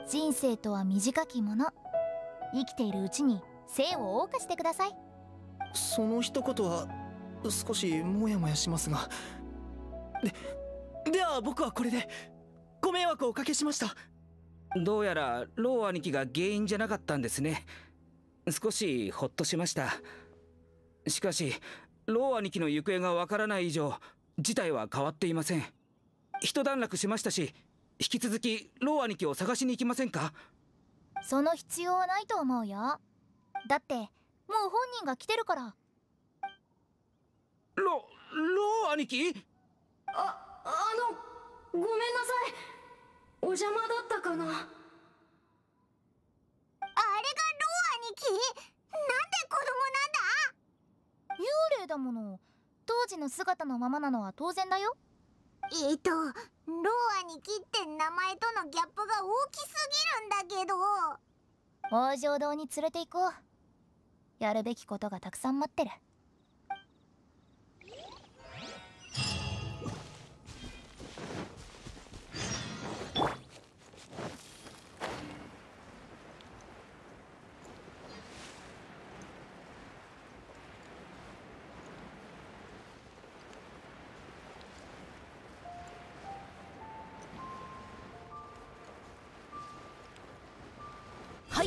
人生とは短きもの。生きているうちに生を謳歌してください。 その一言は少しモヤモヤしますが、で、では僕はこれで。ご迷惑をおかけしました。 どうやらロー兄貴が原因じゃなかったんですね。少しほっとしました。しかしロー兄貴の行方がわからない以上事態は変わっていません。一段落しましたし、引き続きロー兄貴を探しに行きませんか？ その必要はないと思うよ。だってもう本人が来てるから。 ロロー兄貴？ あ、あのごめんなさい。お邪魔だったかな。あれがロー兄貴？なんで子供なんだ？ 幽霊だもの。当時の姿のままなのは当然だよ。 えっと、ロー兄貴って名前とのギャップが大きすぎるんだけど。 王城堂に連れて行こう。やるべきことがたくさん待ってる。はい、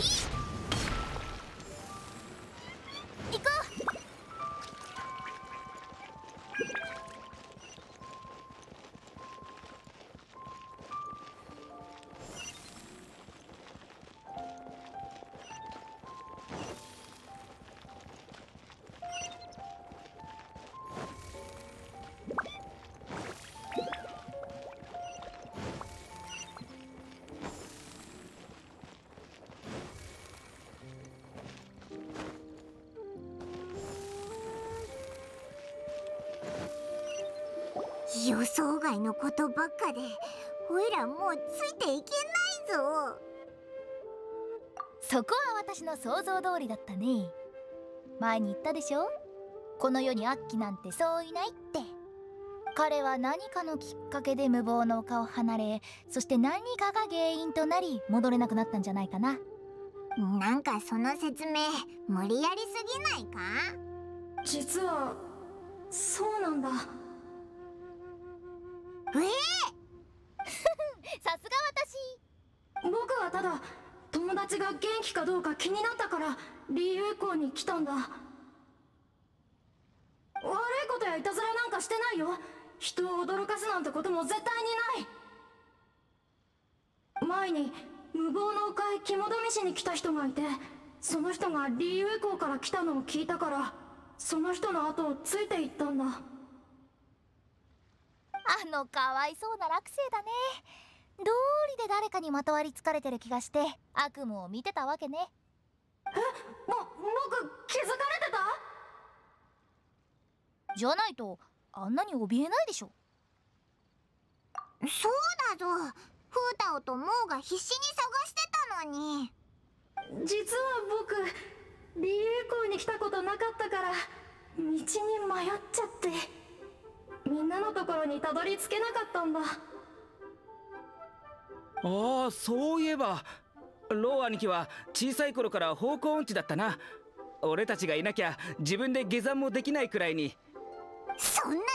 行こう。 予想外のことばっかでおいらもうついていけないぞ。 そこは私の想像通りだったね。前に言ったでしょ、この世にアッキなんてそういないって。彼は何かのきっかけで無謀の丘を離れ、そして何かが原因となり戻れなくなったんじゃないかな。 なんかその説明無理やりすぎないか？ 実はそうなんだ。 ええさすが私。 僕はただ友達が元気かどうか気になったからリーウェ校に来たんだ。悪いことやいたずらなんかしてないよ。人を驚かすなんてことも絶対にない。前に無謀の丘へ肝試しに来た人がいて、その人がリーウェ校から来たのを聞いたから、その人の後をついていったんだ。 あのかわいそうな落星だね。道理で誰かにまとわりつかれてる気がして悪夢を見てたわけね。 え、ぼ、僕気づかれてた？ じゃないとあんなに怯えないでしょ。 そうだぞ、フータオとモーが必死に探してたのに。 実は僕リーウェ校に来たことなかったから道に迷っちゃって、みんなのところにたどり着けなかったんだ。 ああ、そういえばロー兄貴は小さい頃から方向音痴だったな。俺たちがいなきゃ自分で下山もできないくらいに。 そんなしょうもない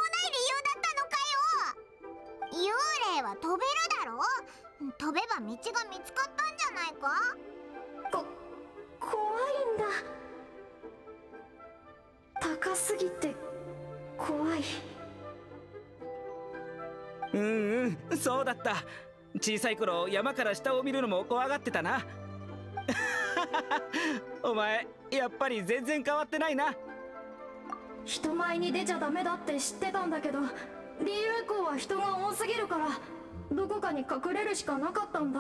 理由だったのかよ。幽霊は飛べるだろ。飛べば道が見つかったんじゃないか。 こ、怖いんだ。高すぎて怖い。 うんうん、そうだった。小さい頃山から下を見るのも怖がってたな。お前やっぱり全然変わってないな。 人前に出ちゃダメだって知ってたんだけど、リーウェ校は人が多すぎるからどこかに隠れるしかなかったんだ。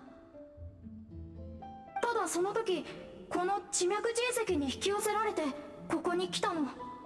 ただその時この地脈人石に引き寄せられてここに来たの。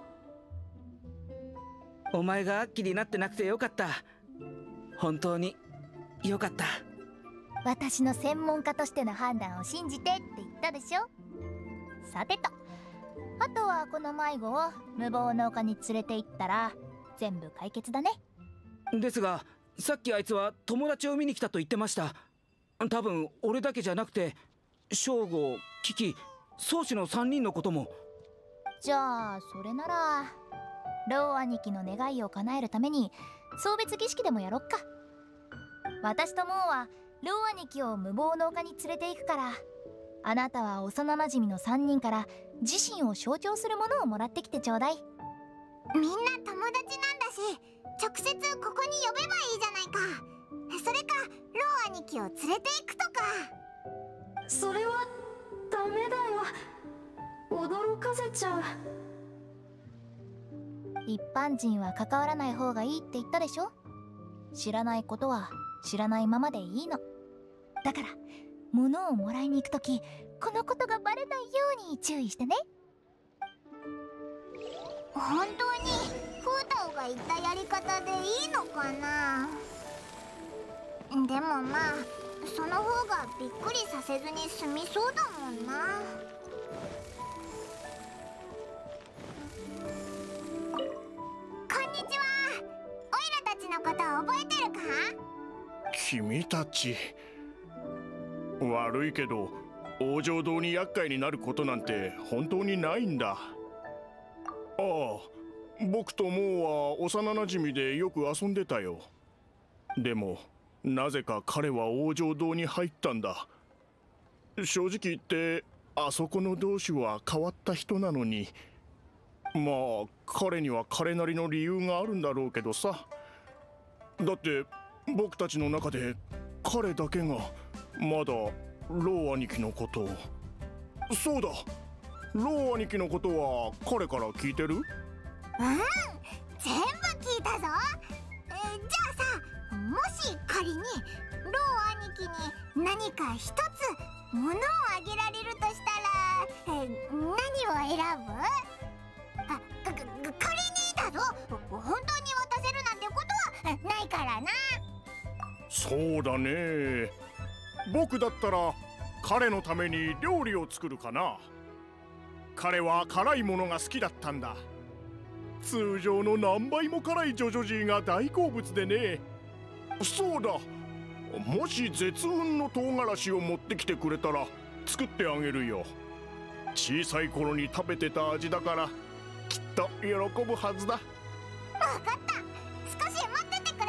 お前がアッキーになってなくてよかった。本当によかった。 私の専門家としての判断を信じてって言ったでしょ。さてと、あとはこの迷子を無謀の丘に連れて行ったら全部解決だね。 ですがさっきあいつは友達を見に来たと言ってました。多分俺だけじゃなくて正吾、キキ、宗師のさんにんのことも。 じゃあそれならロー兄貴の願いを叶えるために送別儀式でもやろっか。私とモーはロー兄貴を無謀の丘に連れて行くから、あなたは幼なじみのさんにんから自身を象徴するものをもらってきてちょうだい。 みんな友達なんだし、直接ここに呼べばいいじゃないか。それかロー兄貴を連れて行くとか。 それはダメだよ、驚かせちゃう。 一般人は関わらない方がいいって言ったでしょ。知らないことは知らないままでいいの。だから物をもらいに行くとき、このことがバレないように注意してね。 本当にフータオが言ったやり方でいいのかな。でもまあその方がびっくりさせずに済みそうだもんな。こんにちは。オイラたちのこと覚えてるか？ 君たち、悪いけど王城堂に厄介になることなんて本当にないんだ。ああ、僕とモーは幼なじみでよく遊んでたよ。でもなぜか彼は王城堂に入ったんだ。正直言ってあそこの同志は変わった人なのに、まあ彼には彼なりの理由があるんだろうけどさ。だって僕たちの中で彼だけがまだロー兄貴のことを。そうだ、ロー兄貴のことは彼から聞いてる？うん、 全部聞いたぞ。えー、じゃあさ、もし仮にロー兄貴に何か一つ物をあげられるとしたら、えー、何を選ぶ？あ、仮にだぞ。本当に渡せるなんてことはないからな。 そうだね。僕だったら彼のために料理を作るかな。彼は辛いものが好きだったんだ。通常の何倍も辛いジョジョジーが大好物でね。そうだ、もし絶雲の唐辛子を持ってきてくれたら作ってあげるよ。小さい頃に食べてた味だからきっと喜ぶはずだ。 分かった、少し待っててくれ。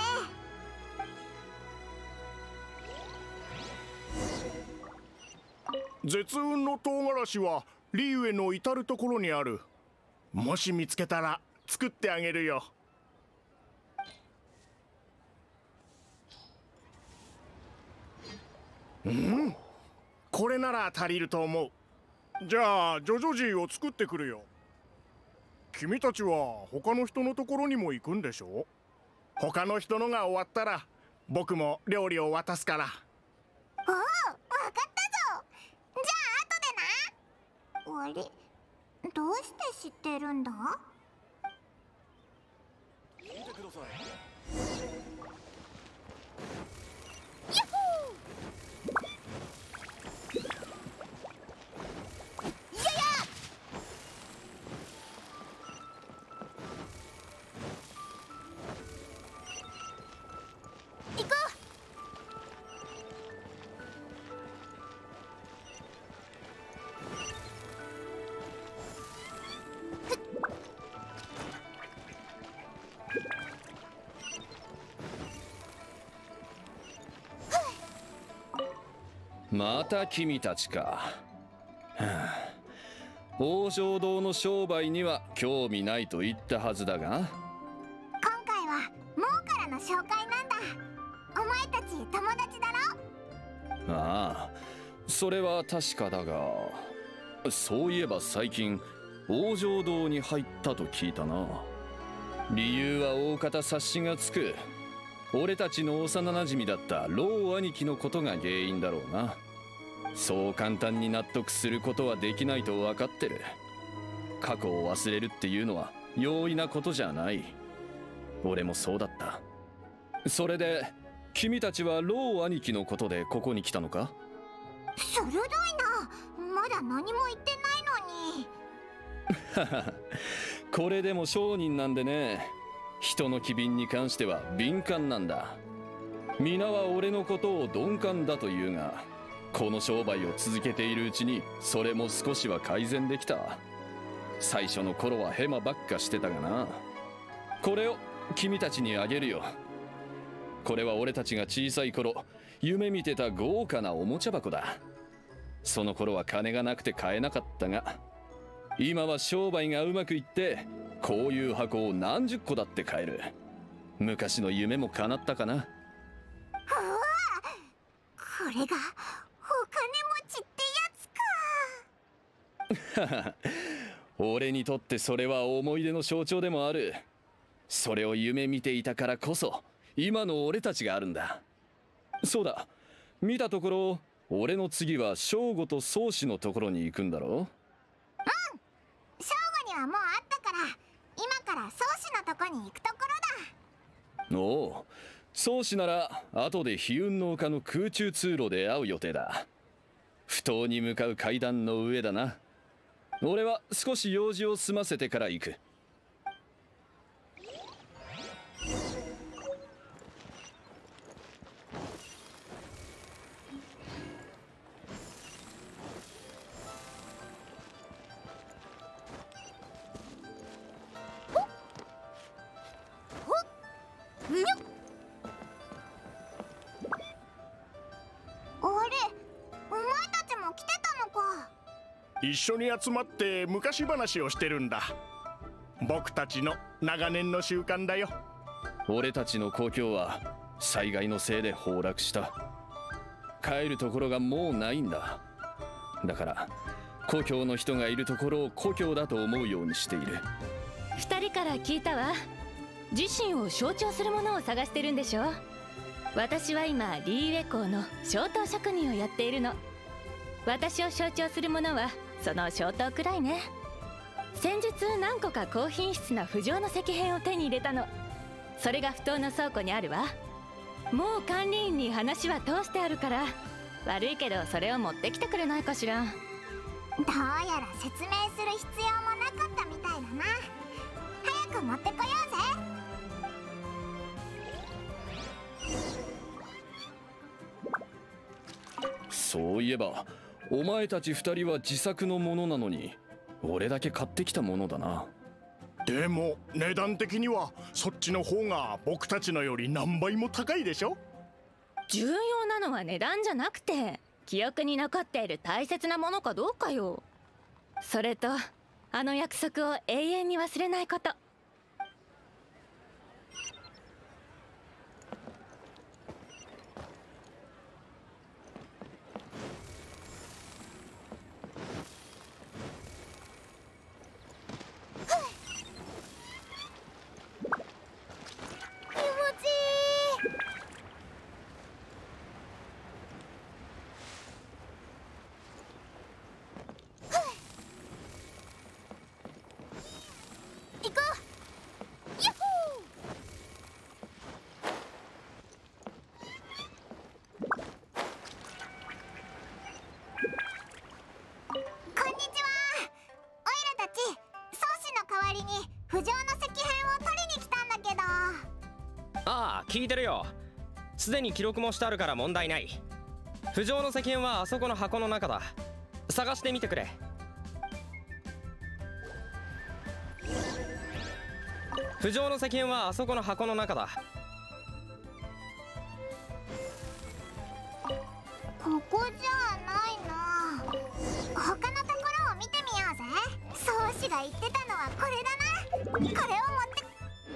絶雲の唐辛子はリーウェの至る所にある。もし見つけたら作ってあげるよ。うん、これなら足りると思う。じゃあジョジョジーを作ってくるよ。君たちは他の人のところにも行くんでしょ？他の人のが終わったら僕も料理を渡すから。 おお、わかったぞ。じゃあ後でな。あれ、どうして知ってるんだ？ 聞いてください。 ヤッホー！いやや！行こう！ また君たちか。はあ、王城堂の商売には興味ないと言ったはずだが。 今回はモーからの紹介なんだ。お前たち友達だろ？ ああ、それは確かだが、そういえば最近王城堂に入ったと聞いたな。理由は大方察しがつく。俺たちの幼なじみだったロー兄貴のことが原因だろうな。そう簡単に納得することはできないと分かってる。過去を忘れるっていうのは容易なことじゃない。俺もそうだった。それで君たちはロー兄貴のことでここに来たのか？ 鋭いな。まだ何も言ってないのに。 これでも商人なんでね。人の機敏に関しては敏感なんだ。皆は俺のことを鈍感だというが、この商売を続けているうちにそれも少しは改善できた。最初の頃はヘマばっかしてたがな。これを君たちにあげるよ。これは俺たちが小さい頃夢見てた豪華なおもちゃ箱だ。その頃は金がなくて買えなかったが、今は商売がうまくいってこういう箱を何十個だって買える。昔の夢も叶ったかな。 うわ、これがお金持ちってやつか。 俺にとってそれは思い出の象徴でもある。それを夢見ていたからこそ今の俺たちがあるんだ。そうだ、見たところ俺の次は正吾と宗師のところに行くんだろう。うん、 正吾にはもうあったから、今から宗師のとこに行くところだ。 おお、宗師なら後で飛雲の丘の空中通路で会う予定だ。埠頭に向かう階段の上だな。俺は少し用事を済ませてから行く。 一緒に集まって昔話をしてるんだ。僕たちの長年の習慣だよ。 俺たちの故郷は災害のせいで崩落した。帰るところがもうないんだ。だから故郷の人がいるところを故郷だと思うようにしている。 二人から聞いたわ。自身を象徴するものを探してるんでしょ。私は今リーウェ校の小刀職人をやっているの。私を象徴するものはその小刀くらいね。先日何個か高品質な不浄の石片を手に入れたの。それが埠頭の倉庫にあるわ。もう管理員に話は通してあるから、悪いけどそれを持ってきてくれないかしら。 どうやら説明する必要もなかったみたいだな。早く持ってこようぜ。 そういえばお前たち二人は自作のものなのに、俺だけ買ってきたものだな。 でも値段的にはそっちの方が僕たちのより何倍も高いでしょ。 重要なのは値段じゃなくて、記憶に残っている大切なものかどうかよ。それとあの約束を永遠に忘れないこと。 聞いてるよ。すでに記録もしてあるから問題ない。不浄の石片はあそこの箱の中だ。探してみてくれ。不浄の石片はあそこの箱の中だ。 ここじゃないな。他のところを見てみようぜ。宗師が言ってたのはこれだな。これを持って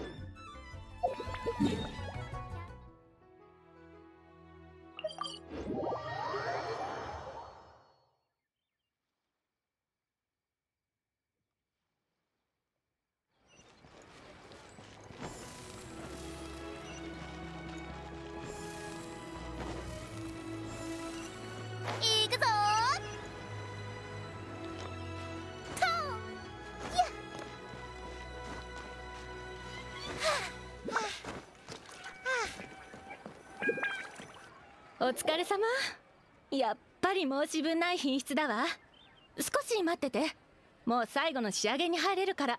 行くぞー。とーやっお疲れ様。やっぱり申し分ない品質だわ。少し待ってて、もう最後の仕上げに入れるから。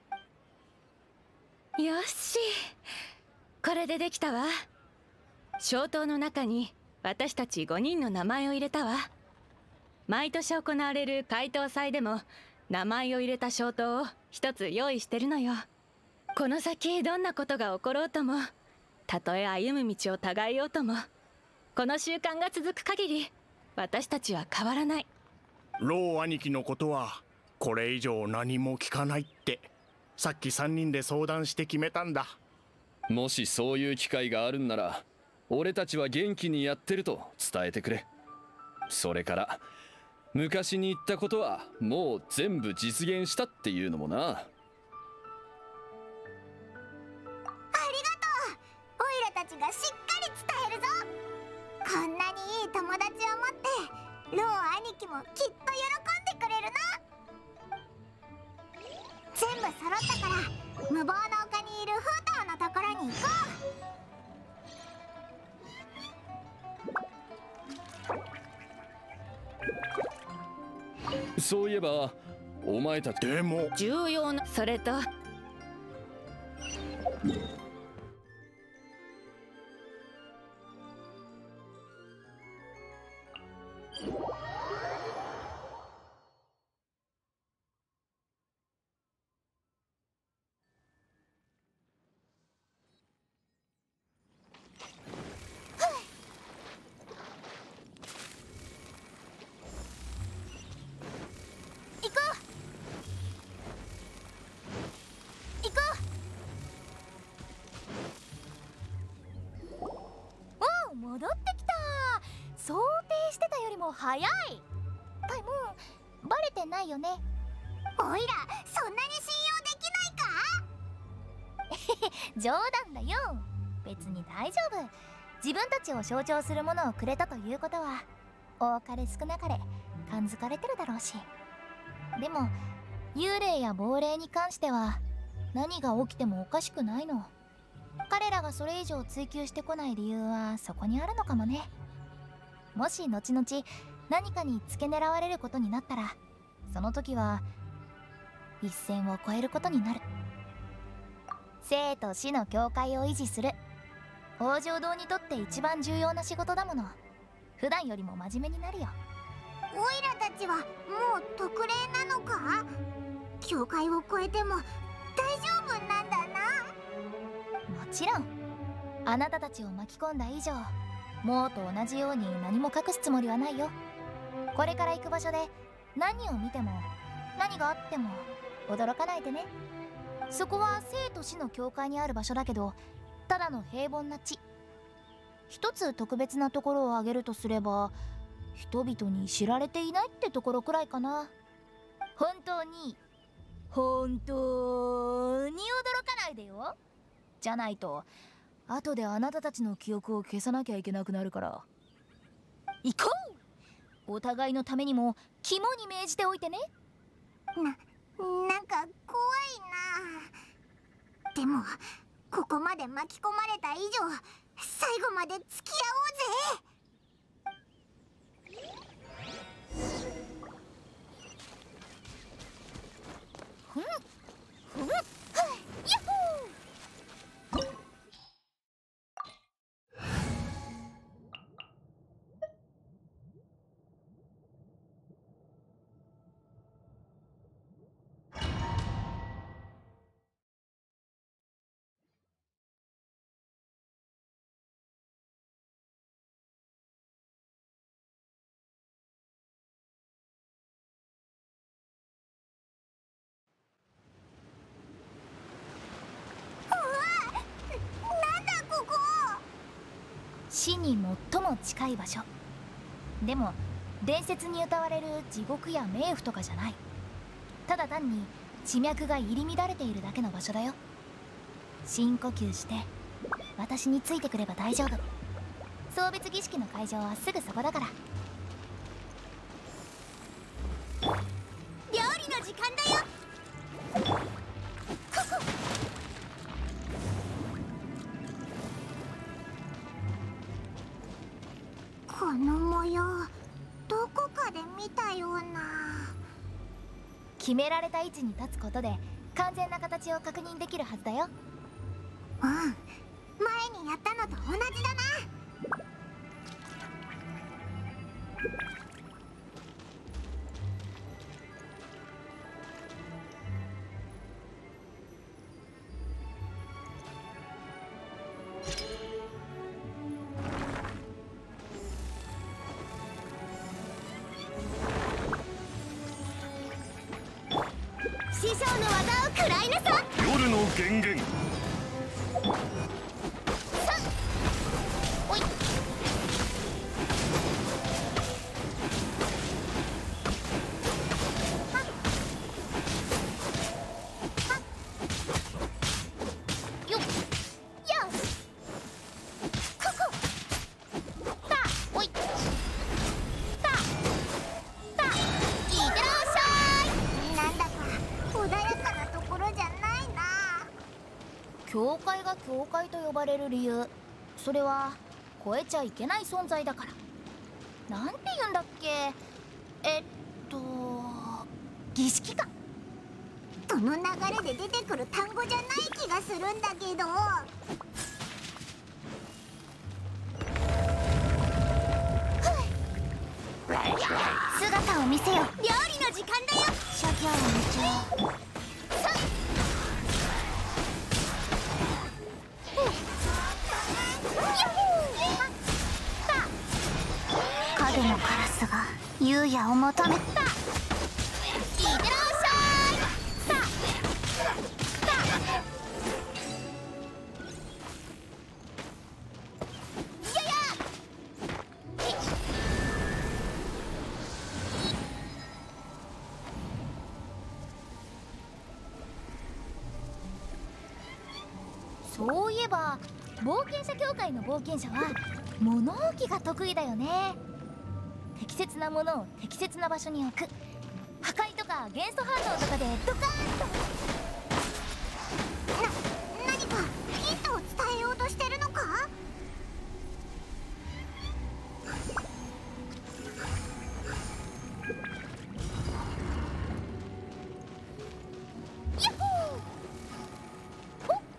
よし、これでできたわ。小刀の中に私たちごにんの名前を入れたわ。毎年行われる解答祭でも名前を入れた小刀を一つ用意してるのよ。この先どんなことが起ころうとも、たとえ歩む道を違えようとも、 この習慣が続く限り私たちは変わらない。 ロー兄貴のことはこれ以上何も聞かないってさっきさんにんで相談して決めたんだ。 もしそういう機会があるんなら俺たちは元気にやってると伝えてくれ。それから昔に言ったことはもう全部実現したっていうのもな。 ありがとう。オイラたちがしっかり伝えるぞ。こんなにいい友達を持ってロー兄貴もきっと喜んでくれるな。全部揃ったから無謀の丘にいるフータオのところに行こう。そういえばお前たちでも重要なそれと戻ってきた。想定してたよりも早い。パイモン、バレてないよね。 う。おいらそんなに信用できないか？ 冗談だよ。別に大丈夫。自分たちを象徴するものをくれたということは多かれ少なかれ感づかれてるだろうし。でも幽霊や亡霊に関しては何が起きてもおかしくないの。彼らがそれ以上追求してこない理由はそこにあるのかもね。もし後々何かに付け狙われることになったらその時は一線を越えることになる。生と死の境界を維持する王城堂にとって一番重要な仕事だもの。普段よりも真面目になるよ。 オイラたちはもう特例なのか？境界を越えても大丈夫なんだな。 もちろん。あなたたちを巻き込んだ以上もうと同じように何も隠すつもりはないよ。これから行く場所で何を見ても何があっても驚かないでね。そこは生と死の境界にある場所だけどただの平凡な地。一つ特別なところを挙げるとすれば人々に知られていないってところくらいかな。本当に本当に驚かないでよ。じゃないと後であなたたちの記憶を消さなきゃいけなくなるから。行こう。お互いのためにも肝に銘じておいてね。 な、なんか怖いな。でもここまで巻き込まれた以上最後まで付き合おうぜ。 ふんふん、はっ、ヤッホー。死に最も近い場所。でも伝説に歌われる地獄や冥府とかじゃない。ただ単に地脈が入り乱れているだけの場所だよ。深呼吸して私についてくれば大丈夫。送別儀式の会場はすぐそこだから。 料理の時間だよ。この模様どこかで見たような。 決められた位置に立つことで完全な形を確認できるはずだよ。 うん、前にやったのと同じだな。 師匠の技を食らいなさ。 夜の源源。 おい。よっ。よし。ここ。た。おい。た。た。いってらっしゃい。 なんだか穏やかなところじゃないな。 教会が教会と呼ばれる理由、それは超えちゃいけない存在だから。なんて言うんだっけ。えっと儀式か。 この流れで出てくる単語じゃない気がするんだけど。姿を見せよ。料理の時間だよ。諸行無常。影のカラスが優也を求めた。いってらっしゃい。さあさあややそういえば冒険者協会の冒険者は物置きが得意だよね。適切なものを適切な場所に置く。破壊とか元素反応とかでドカーンと。 な、何かヒントを伝えようとしてるのか。 ヤッホー。おっ。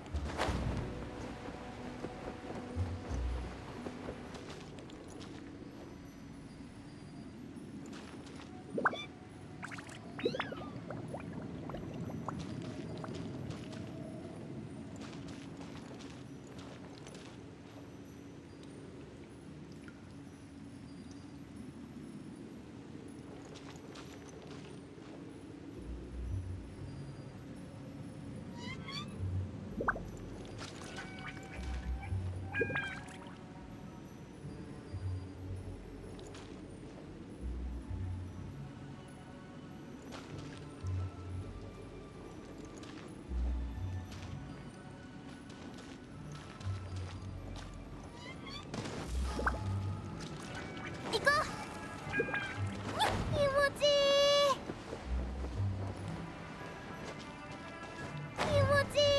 行こう。気持ちいい。気持ちいい。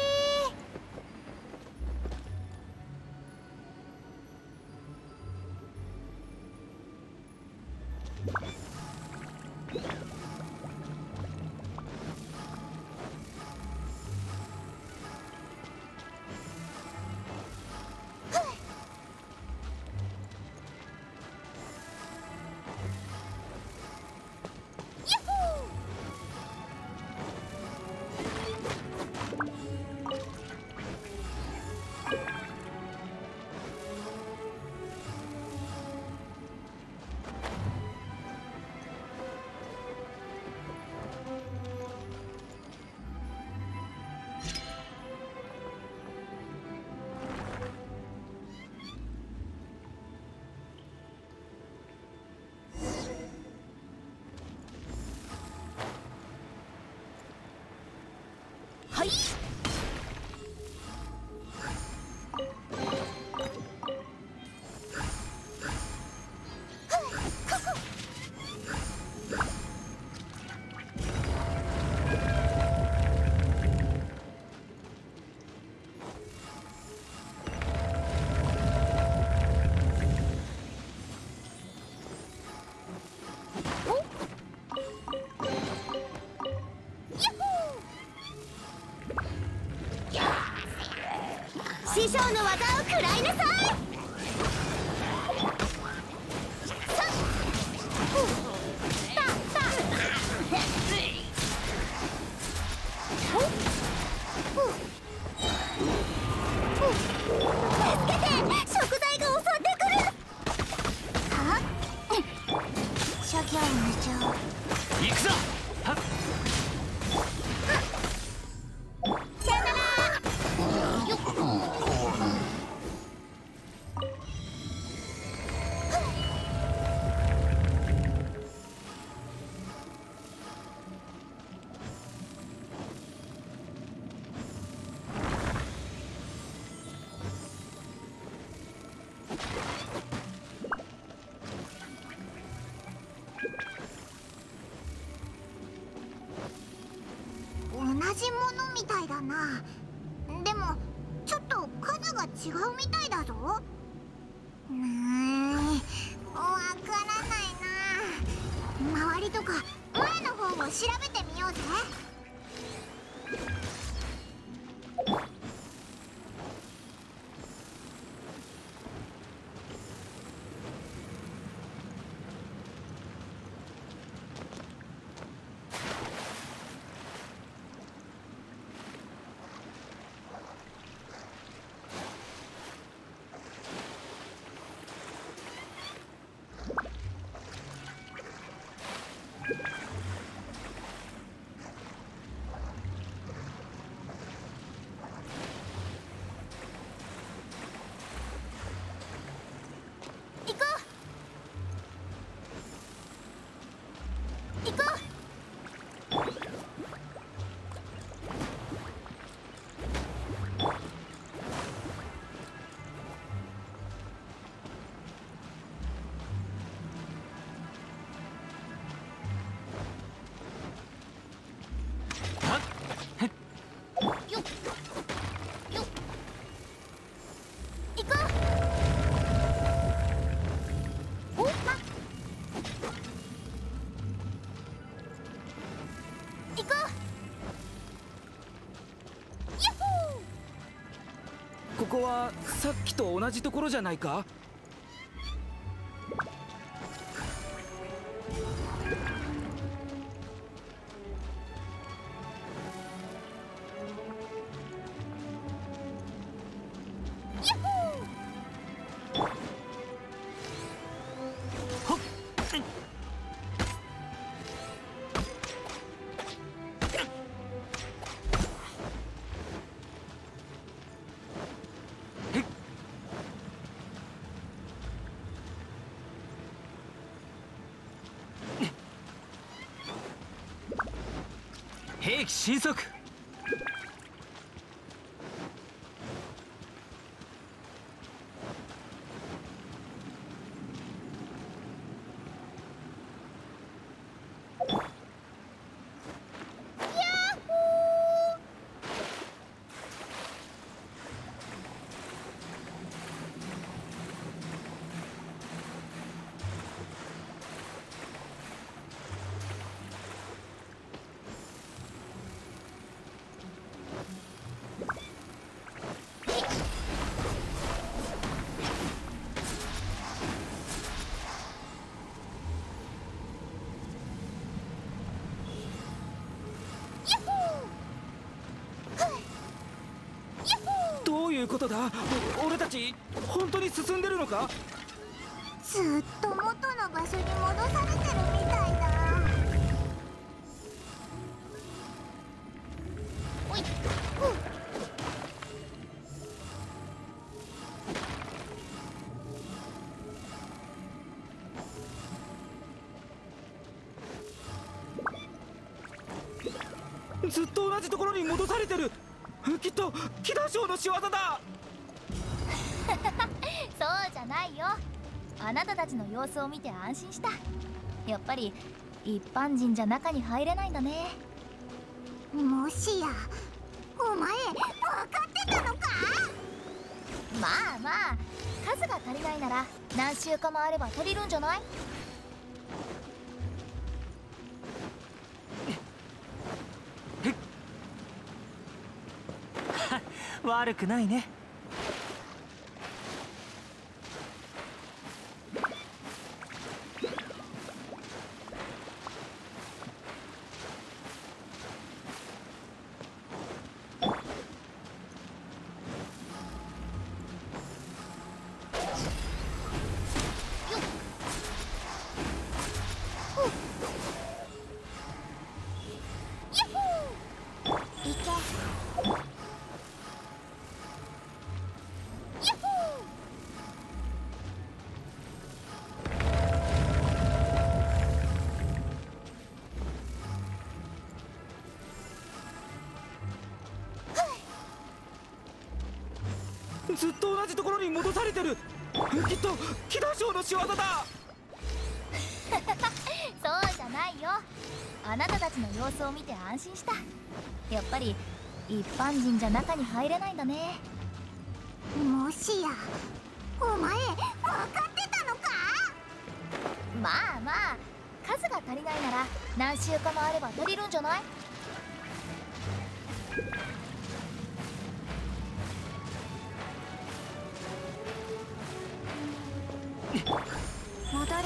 はい。 師匠の技を食らいなさい。 行くぞ。はっ。 じものみたいだな。でもちょっと数が違うみたいだぞ。うーん、わからないな。周りとか前の方を調べてみようぜ。 ここはさっきと同じところじゃないか？兵器神速。どういうことだ？俺たち本当に進んでるのか？ ずっと元の場所に戻されてるみたいだ。おい、 ずっと同じところに戻されてる。きっとキダ将の仕業だ。 そうじゃないよ。あなたたちの様子を見て安心した。やっぱり一般人じゃ中に入れないんだね。 もしやお前分かってたのか？ まあまあ、数が足りないなら何週間もあれば足りるんじゃない？ 悪くないね。 ずっと同じところに戻されてる。きっとキダ将の仕業だ。 そうじゃないよ。 あなたたちの様子を見て安心した。やっぱり一般人じゃ中に入れないんだね。 もしやお前分かってたのか？ まあまあ、数が足りないなら何週間もあれば足りるんじゃない？ 戻れ。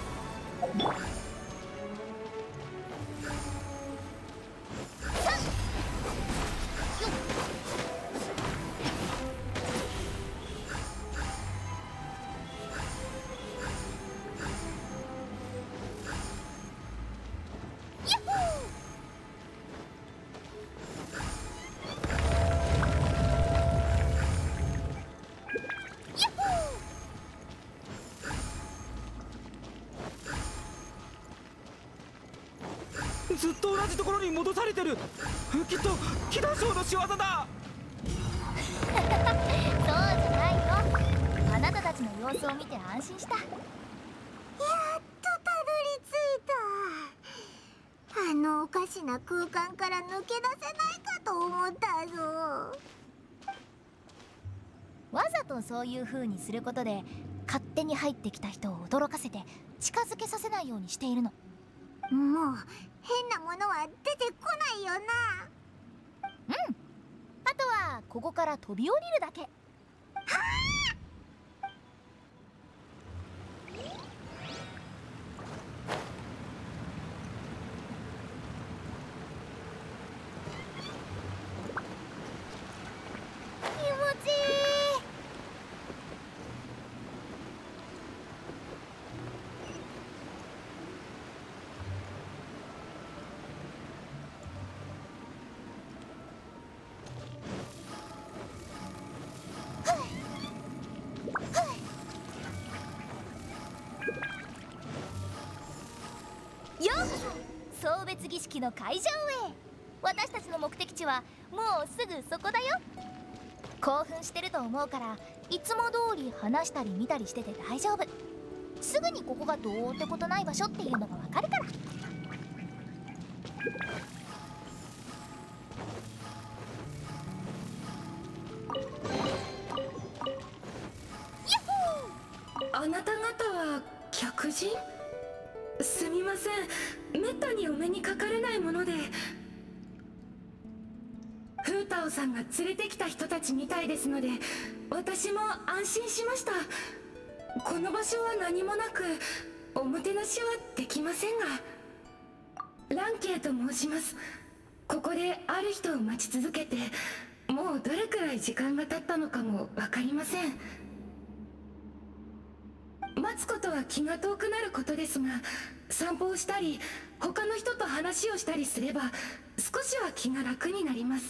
ずっと同じところに戻されてる。きっとキダショウの仕業だ。 そうじゃないよ。あなたたちの様子を見て安心した。やっとたどり着いた。あのおかしな空間から抜け出せないかと思ったぞ。 わざとそういう風にすることで勝手に入ってきた人を驚かせて近づけさせないようにしているの。 もう変なものは出てこないよな。 うん、あとはここから飛び降りるだけ。はあ！気持ちいい。ようこそ送別儀式の会場へ。私たちの目的地はもうすぐそこだよ。興奮してると思うからいつも通り話したり見たりしてて大丈夫。すぐにここがどうってことない場所っていうのがわかるから。 あなた方は客人？すみません、めったにお目にかかれないもので。フータオさんが連れてきた人たちみたいですので私も安心しました。この場所は何もなくおもてなしはできませんが。ランケイと申します。ここである人を待ち続けてもうどれくらい時間が経ったのかも分かりません。待つことは気が遠くなることですが、散歩をしたり他の人と話をしたりすれば少しは気が楽になります。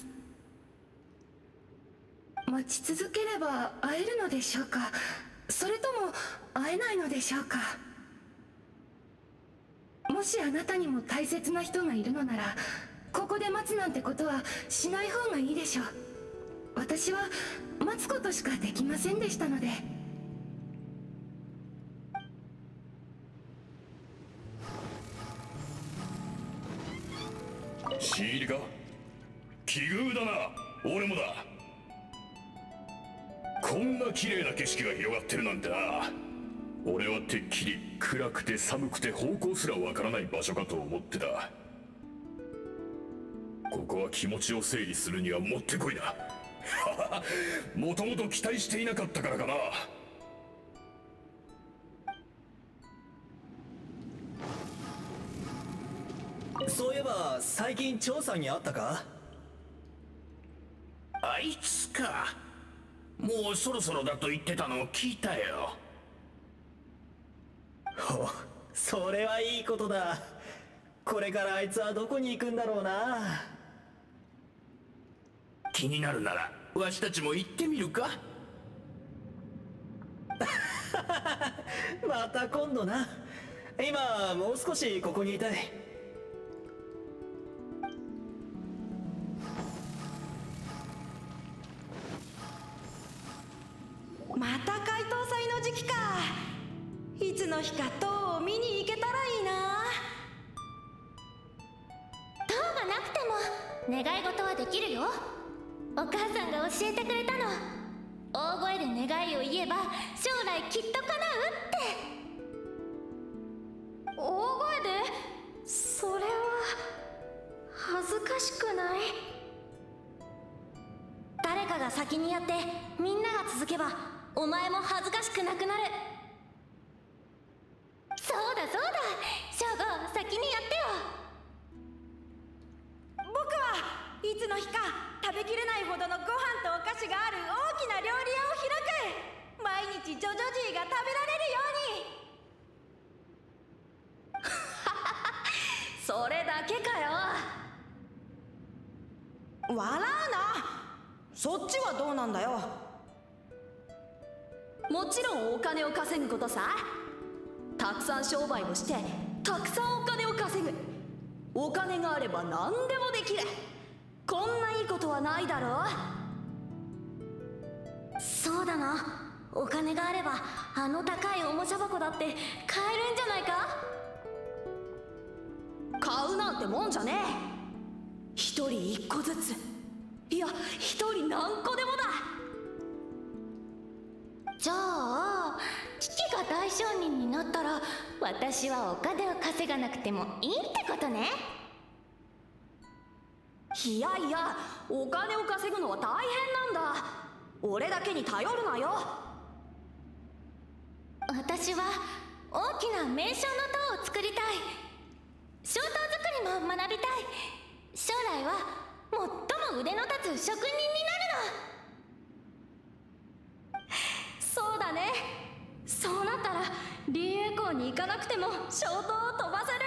待ち続ければ会えるのでしょうか、それとも会えないのでしょうか。もしあなたにも大切な人がいるのならここで待つなんてことはしない方がいいでしょう。私は待つことしかできませんでしたので。 新入りか？奇遇だな。俺もだ。こんな綺麗な景色が広がってるなんてな。俺はてっきり暗くて寒くて方向すらわからない場所かと思ってた。ここは気持ちを整理するにはもってこいだ。もともと期待していなかったからかな。 そういえば最近張さんに会ったか？ あいつか。もうそろそろだと言ってたのを聞いたよ。 ほ、それはいいことだ。これからあいつはどこに行くんだろうな。 気になるならわしたちも行ってみるか？ また今度な。今もう少しここにいたい。 また解凍祭の時期か。いつの日か塔を見に行けたらいいな。 願い事はできるよ。お母さんが教えてくれたの。大声で願いを言えば将来きっと叶うって。 大声で？それは恥ずかしくない？ 誰かが先にやってみんなが続けばお前も恥ずかしくなくなる。そうだそうだ、ショーゴ先にやってよ。 僕はいつの日か食べきれないほどのご飯とお菓子がある大きな料理屋を開く。毎日ジョジョジーが食べられるように。 それだけかよ。 笑うな。そっちはどうなんだよ。 もちろんお金を稼ぐことさ。たくさん商売をしてたくさんお金を稼ぐ。お金があれば何でもできる。こんないいことはないだろう。 そうだな、お金があればあの高いおもちゃ箱だって買えるんじゃないか。 買うなんてもんじゃねえ。一人一個ずつ、いや一人何個でもだ。 じゃあ父が大商人になったら私はお金を稼がなくてもいいってことね。 いやいや、お金を稼ぐのは大変なんだ。俺だけに頼るなよ。 私は大きな名称の塔を作りたい。小塔作りも学びたい。将来は最も腕の立つ職人になるの。 そうだね。そうなったらリーエコーに行かなくても小塔を飛ばせる。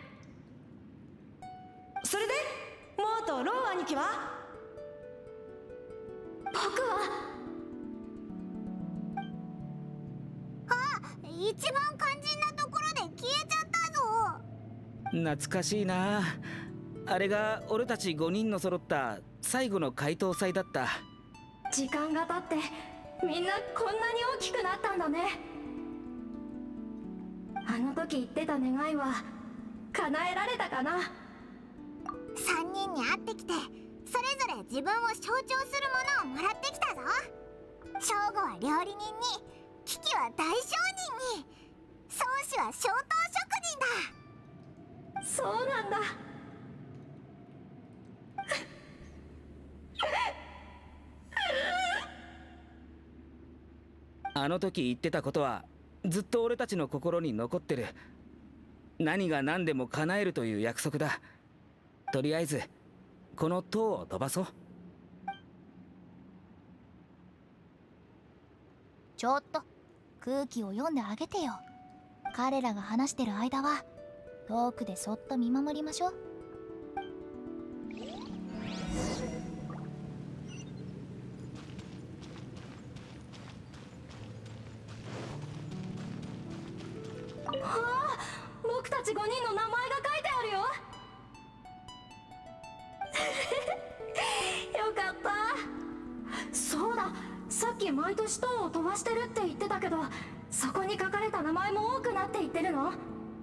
それでモーとロー兄貴は？ 僕はあ、一番肝心なところで消えちゃったぞ。 懐かしいな。あれが俺たちごにんの揃った最後の解答祭だった。 時間が経ってみんなこんなに大きくなったんだね。あの時言ってた願いは叶えられたかな。 さんにんに会ってきてそれぞれ自分を象徴するものをもらってきたぞ。ショーゴは料理人に、キキは大商人に、宗師は小塔職人だ。 そうなんだ。 あの時言ってたことはずっと俺たちの心に残ってる。何が何でも叶えるという約束だ。とりあえずこの塔を飛ばそう。 ちょっと空気を読んであげてよ。彼らが話してる間は遠くでそっと見守りましょう。 はあ、僕たちごにんの名前が書いてあるよ。よかった。そうだ、さっき毎年塔を飛ばしてるって言ってたけど、そこに書かれた名前も多くなっていってるの？例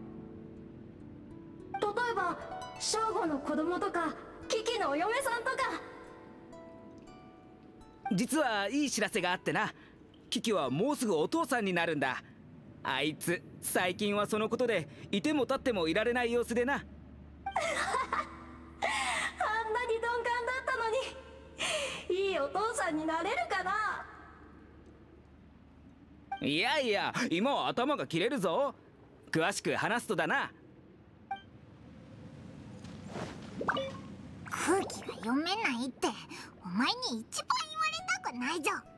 えばショーゴの子供とかキキのお嫁さんとか。 実はいい知らせがあってな。キキはもうすぐお父さんになるんだ。あいつ最近はそのことでいても立ってもいられない様子でな。 あんなに鈍感だったのに、いいお父さんになれるかな。 いやいや、今は頭が切れるぞ。詳しく話すとだな。 空気が読めないってお前に一番言われたくないじゃん。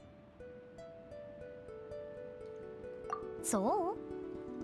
そう？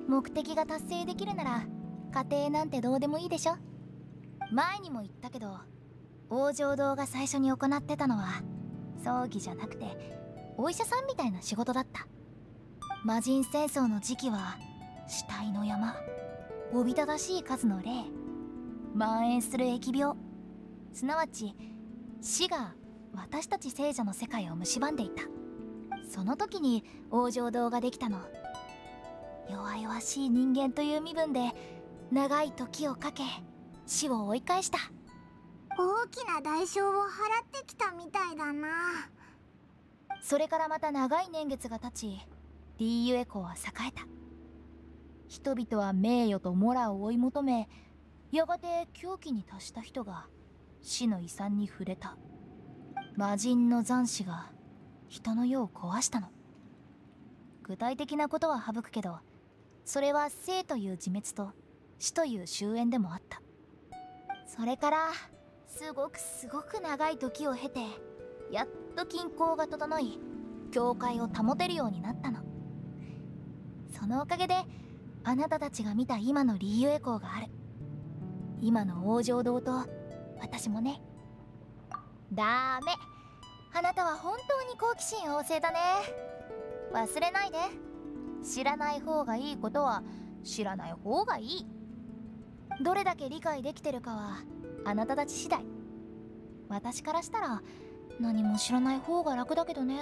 目的が達成できるなら家庭なんてどうでもいいでしょ。前にも言ったけど、王城堂が最初に行ってたのは葬儀じゃなくてお医者さんみたいな仕事だった。魔人戦争の時期は死体の山、おびただしい数の霊、蔓延する疫病、すなわち死が私たち聖者の世界を蝕んでいた。その時に王城堂ができたの。弱々しい人間という身分で長い時をかけ死を追い返した。 大きな代償を払ってきたみたいだな。 それからまた長い年月が経ち、リーユエコーは栄えた。人々は名誉とモラを追い求め、やがて狂気に達した人が死の遺産に触れた。魔人の残滓が人の世を壊したの。具体的なことは省くけど、それは生という自滅と死という終焉でもあった。それからすごくすごく長い時を経て、やっと均衡が整い、教会を保てるようになったの。そのおかげであなたたちが見た今のリーユエコーがある。今の王城堂と私もね。ダメ、あなたは本当に好奇心旺盛だね。忘れないで、知らない方がいいことは知らない方がいい。どれだけ理解できてるかはあなたたち次第。私からしたら何も知らない方が楽だけどね。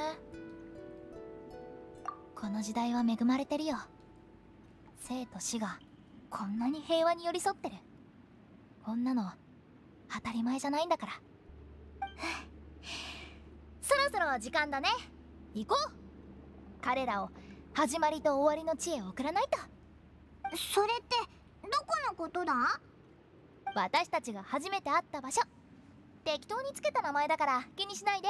この時代は恵まれてるよ。生と死がこんなに平和に寄り添ってる。こんなの当たり前じゃないんだから。そろそろ時間だね。行こう。彼らを始まりと終わりの地へ送らないと。 それってどこのことだ？ 私たちが初めて会った場所。適当につけた名前だから気にしないで。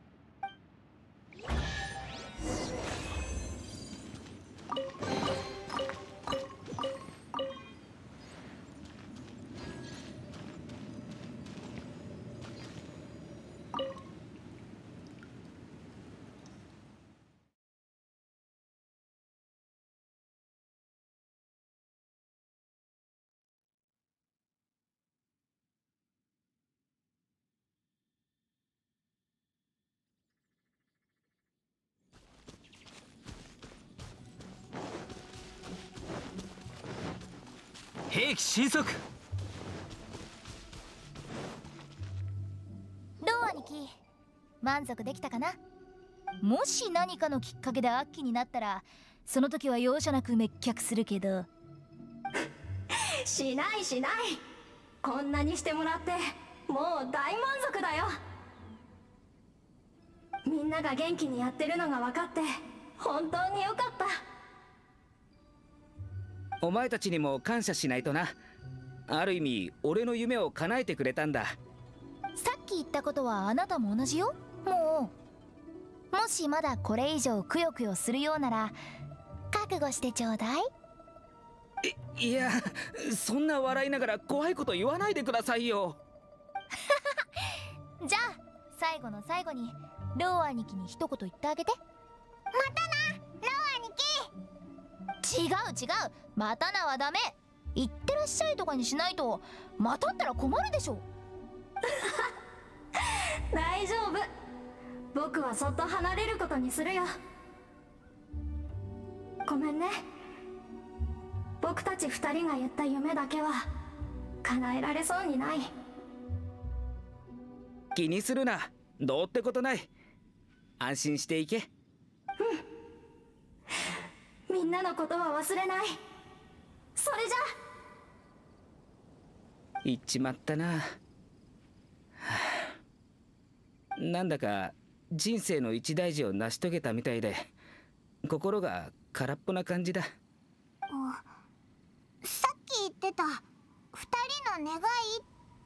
兵器神速。 どう兄貴、満足できたかな？もし何かのきっかけでアッキーになったら、その時は容赦なく滅却するけど。 しないしない。こんなにしてもらってもう大満足だよ。みんなが元気にやってるのが分かって本当によかった。 お前たちにも感謝しないとな。ある意味俺の夢を叶えてくれたんだ。 さっき言ったことはあなたも同じよ。もうもしまだこれ以上くよくよするようなら覚悟してちょうだい。 いいや、そんな笑いながら怖いこと言わないでくださいよ。 じゃあ最後の最後にロー兄貴に一言言ってあげて。 またな、ロー兄貴。 違う違う、またなはダメ。言ってらっしゃいとかにしないとまたったら困るでしょ。 大丈夫、僕はそっと離れることにするよ。ごめんね、僕たち二人が言った夢だけは叶えられそうにない。 気にするな、どうってことない。安心していけ。 うん、みんなのことは忘れない。それじゃ。 言っちまったな。はあ、なんだか人生の一大事を成し遂げたみたいで心が空っぽな感じだ。 さっき言ってた二人の願いって？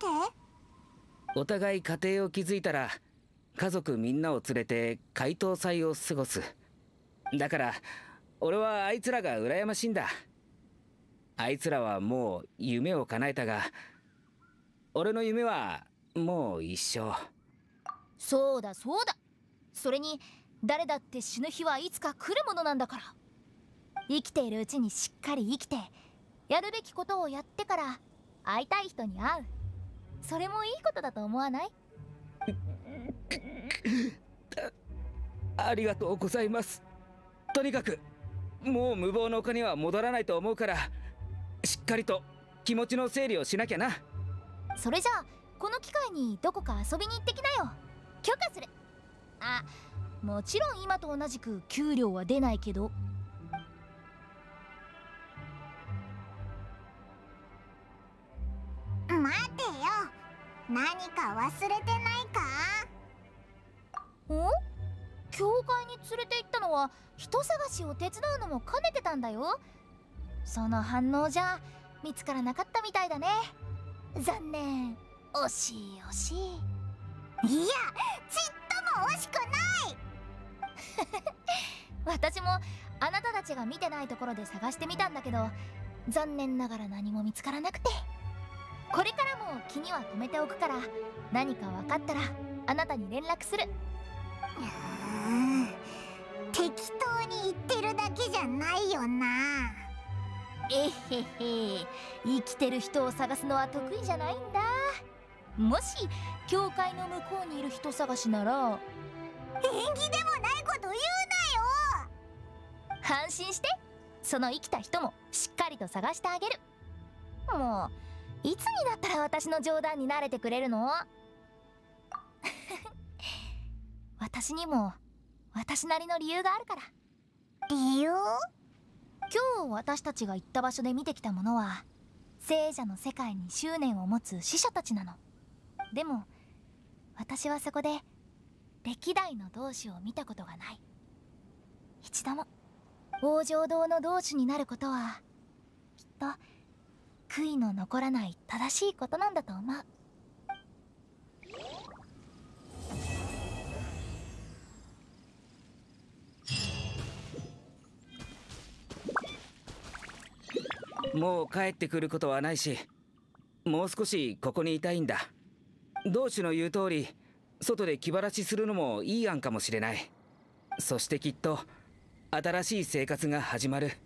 お互い家庭を築いたら家族みんなを連れて回答祭を過ごす。だから俺はあいつらが羨ましいんだ。あいつらはもう夢を叶えたが俺の夢はもう一生。 そうだそうだ、それに誰だって死ぬ日はいつか来るものなんだから。生きているうちにしっかり生きてやるべきことをやってから会いたい人に会う。それもいいことだと思わない？ ありがとうございます。とにかくもう無謀の丘には戻らないと思うからしっかりと気持ちの整理をしなきゃな。 それじゃあこの機会にどこか遊びに行ってきなよ。許可する。あ、もちろん今と同じく給料は出ないけど。 待てよ、 何か忘れてないか？ お？教会に連れて行ったのは人探しを手伝うのも兼ねてたんだよ。その反応じゃ見つからなかったみたいだね。残念。惜しい惜しい。いや、 ちっとも惜しくない。 私もあなたたちが見てないところで探してみたんだけど、残念ながら何も見つからなくて。これからも気には留めておくから、何か分かったらあなたに連絡する。 うーん、適当に言ってるだけじゃないよな。 えへへ、生きてる人を探すのは得意じゃないんだ。もし教会の向こうにいる人探しなら、 縁起でもないこと言うなよ。 安心して、その生きた人もしっかりと探してあげる。もういつになったら私の冗談に慣れてくれるの？私にも私なりの理由があるから。 理由？ 今日私たちが行った場所で見てきたものは聖者の世界に執念を持つ死者たちなの。でも私はそこで歴代の同志を見たことがない。一度も。王城堂の同志になることはきっと悔いの残らない正しいことなんだと思う。 もう帰ってくることはないし、もう少しここにいたいんだ。同志の言う通り、外で気晴らしするのもいい案かもしれない。そしてきっと新しい生活が始まる。